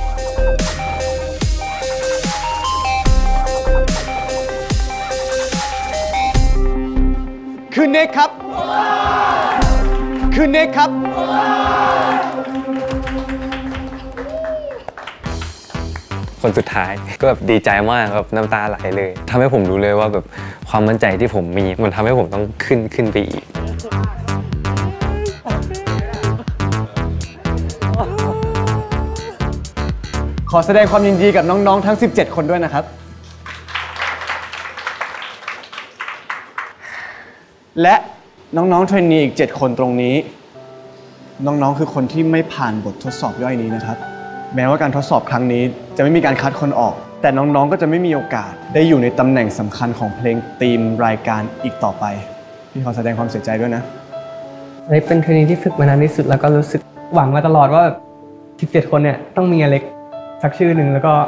คือเนคครับคนสุดท้ายก็แบบดีใจมากแบบน้ำตาไหลเลยทำให้ผมรู้เลยว่าแบบความมั่นใจที่ผมมีมันทำให้ผมต้องขึ้นไปอีกขอแสดงความยินดีกับน้องๆทั้ง 17 คนด้วยนะครับและน้องๆเทรนนีอีก7คนตรงนี้น้องๆคือคนที่ไม่ผ่านบททดสอบย่อยนี้นะครับแม้ว่าการทดสอบครั้งนี้จะไม่มีการคัดคนออกแต่น้องๆก็จะไม่มีโอกาสได้อยู่ในตำแหน่งสำคัญของเพลงธีมรายการอีกต่อไปพี่ขอแสดงความเสียใจด้วยนะอเล็กเป็นเทรนนีที่ฝึกมานานที่สุดแล้วก็รู้สึกหวังมาตลอดว่า17 คนเนี่ยต้องมีอเล็กสักชื่อหนึ่ง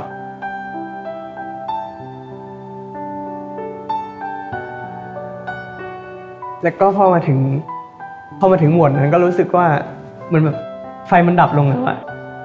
แล้วก็พอมาถึงหมวดนั้นก็รู้สึกว่ามันแบบไฟมันดับลงแล้วอะ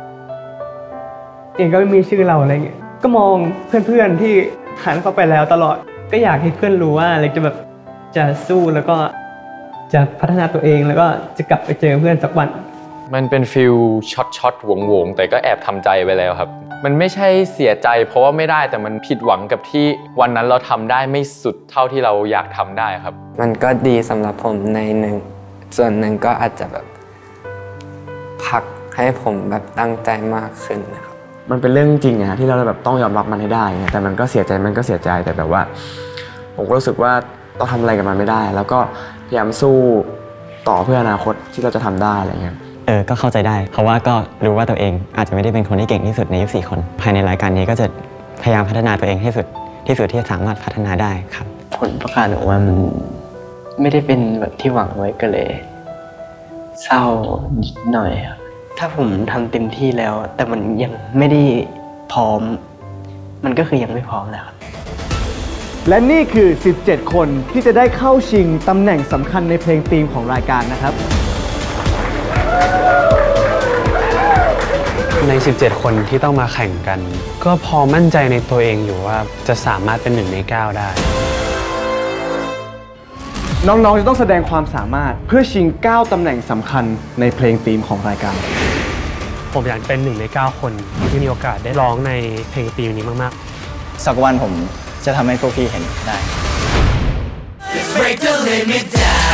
เองก็ไม่มีชื่อเราอะไรเงี้ยก็มองเพื่อนๆที่ผ่านเข้าไปแล้วตลอดก็อยากให้เพื่อนรู้ว่าเล็กจะแบบจะสู้แล้วก็จะพัฒนาตัวเองแล้วก็จะกลับไปเจอเพื่อนสักวันมันเป็นฟิลช็อตหวงแต่ก็แอบทำใจไปแล้วครับมันไม่ใช่เสียใจเพราะว่าไม่ได้แต่มันผิดหวังกับที่วันนั้นเราทำได้ไม่สุดเท่าที่เราอยากทำได้ครับมันก็ดีสำหรับผมในส่วนหนึ่งก็อาจจะแบบผลักให้ผมแบบตั้งใจมากขึ้นนะครับมันเป็นเรื่องจริงนะที่เราแบบต้องยอมรับมันให้ได้แต่มันก็เสียใจแต่แบบว่าผมก็รู้สึกว่าเราทำอะไรกับมันไม่ได้แล้วก็พยายามสู้ต่อเพื่ออนาคตที่เราจะทำได้อะไรเงี้ยก็เข้าใจได้เพราะว่าก็รู้ว่าตัวเองอาจจะไม่ได้เป็นคนที่เก่งที่สุดใน24 คนภายในรายการนี้ก็จะพยายามพัฒนาตัวเองให้สุดที่สามารถพัฒนาได้ครับผลประกาศออกมามันไม่ได้เป็นแบบที่หวังไว้ก็เลยเศร้านิดหน่อยครับถ้าผมทำเต็มที่แล้วแต่มันยังไม่ได้พร้อมมันก็คือยังไม่พร้อมแล้วครับและนี่คือ 17 คนที่จะได้เข้าชิงตำแหน่งสำคัญในเพลงธีมของรายการนะครับใน 17 คนที่ต้องมาแข่งกันก็พอมั่นใจในตัวเองอยู่ว่าจะสามารถเป็น1 ใน 9ได้น้องๆจะต้องแสดงความสามารถเพื่อชิง 9 ตำแหน่งสำคัญในเพลงธีมของรายการผมอยากเป็น1 ใน 9 คนที่มีโอกาสได้ร้องในเพลงธีมนี้มากๆสักวันผมจะทำให้พวกพี่เห็นได้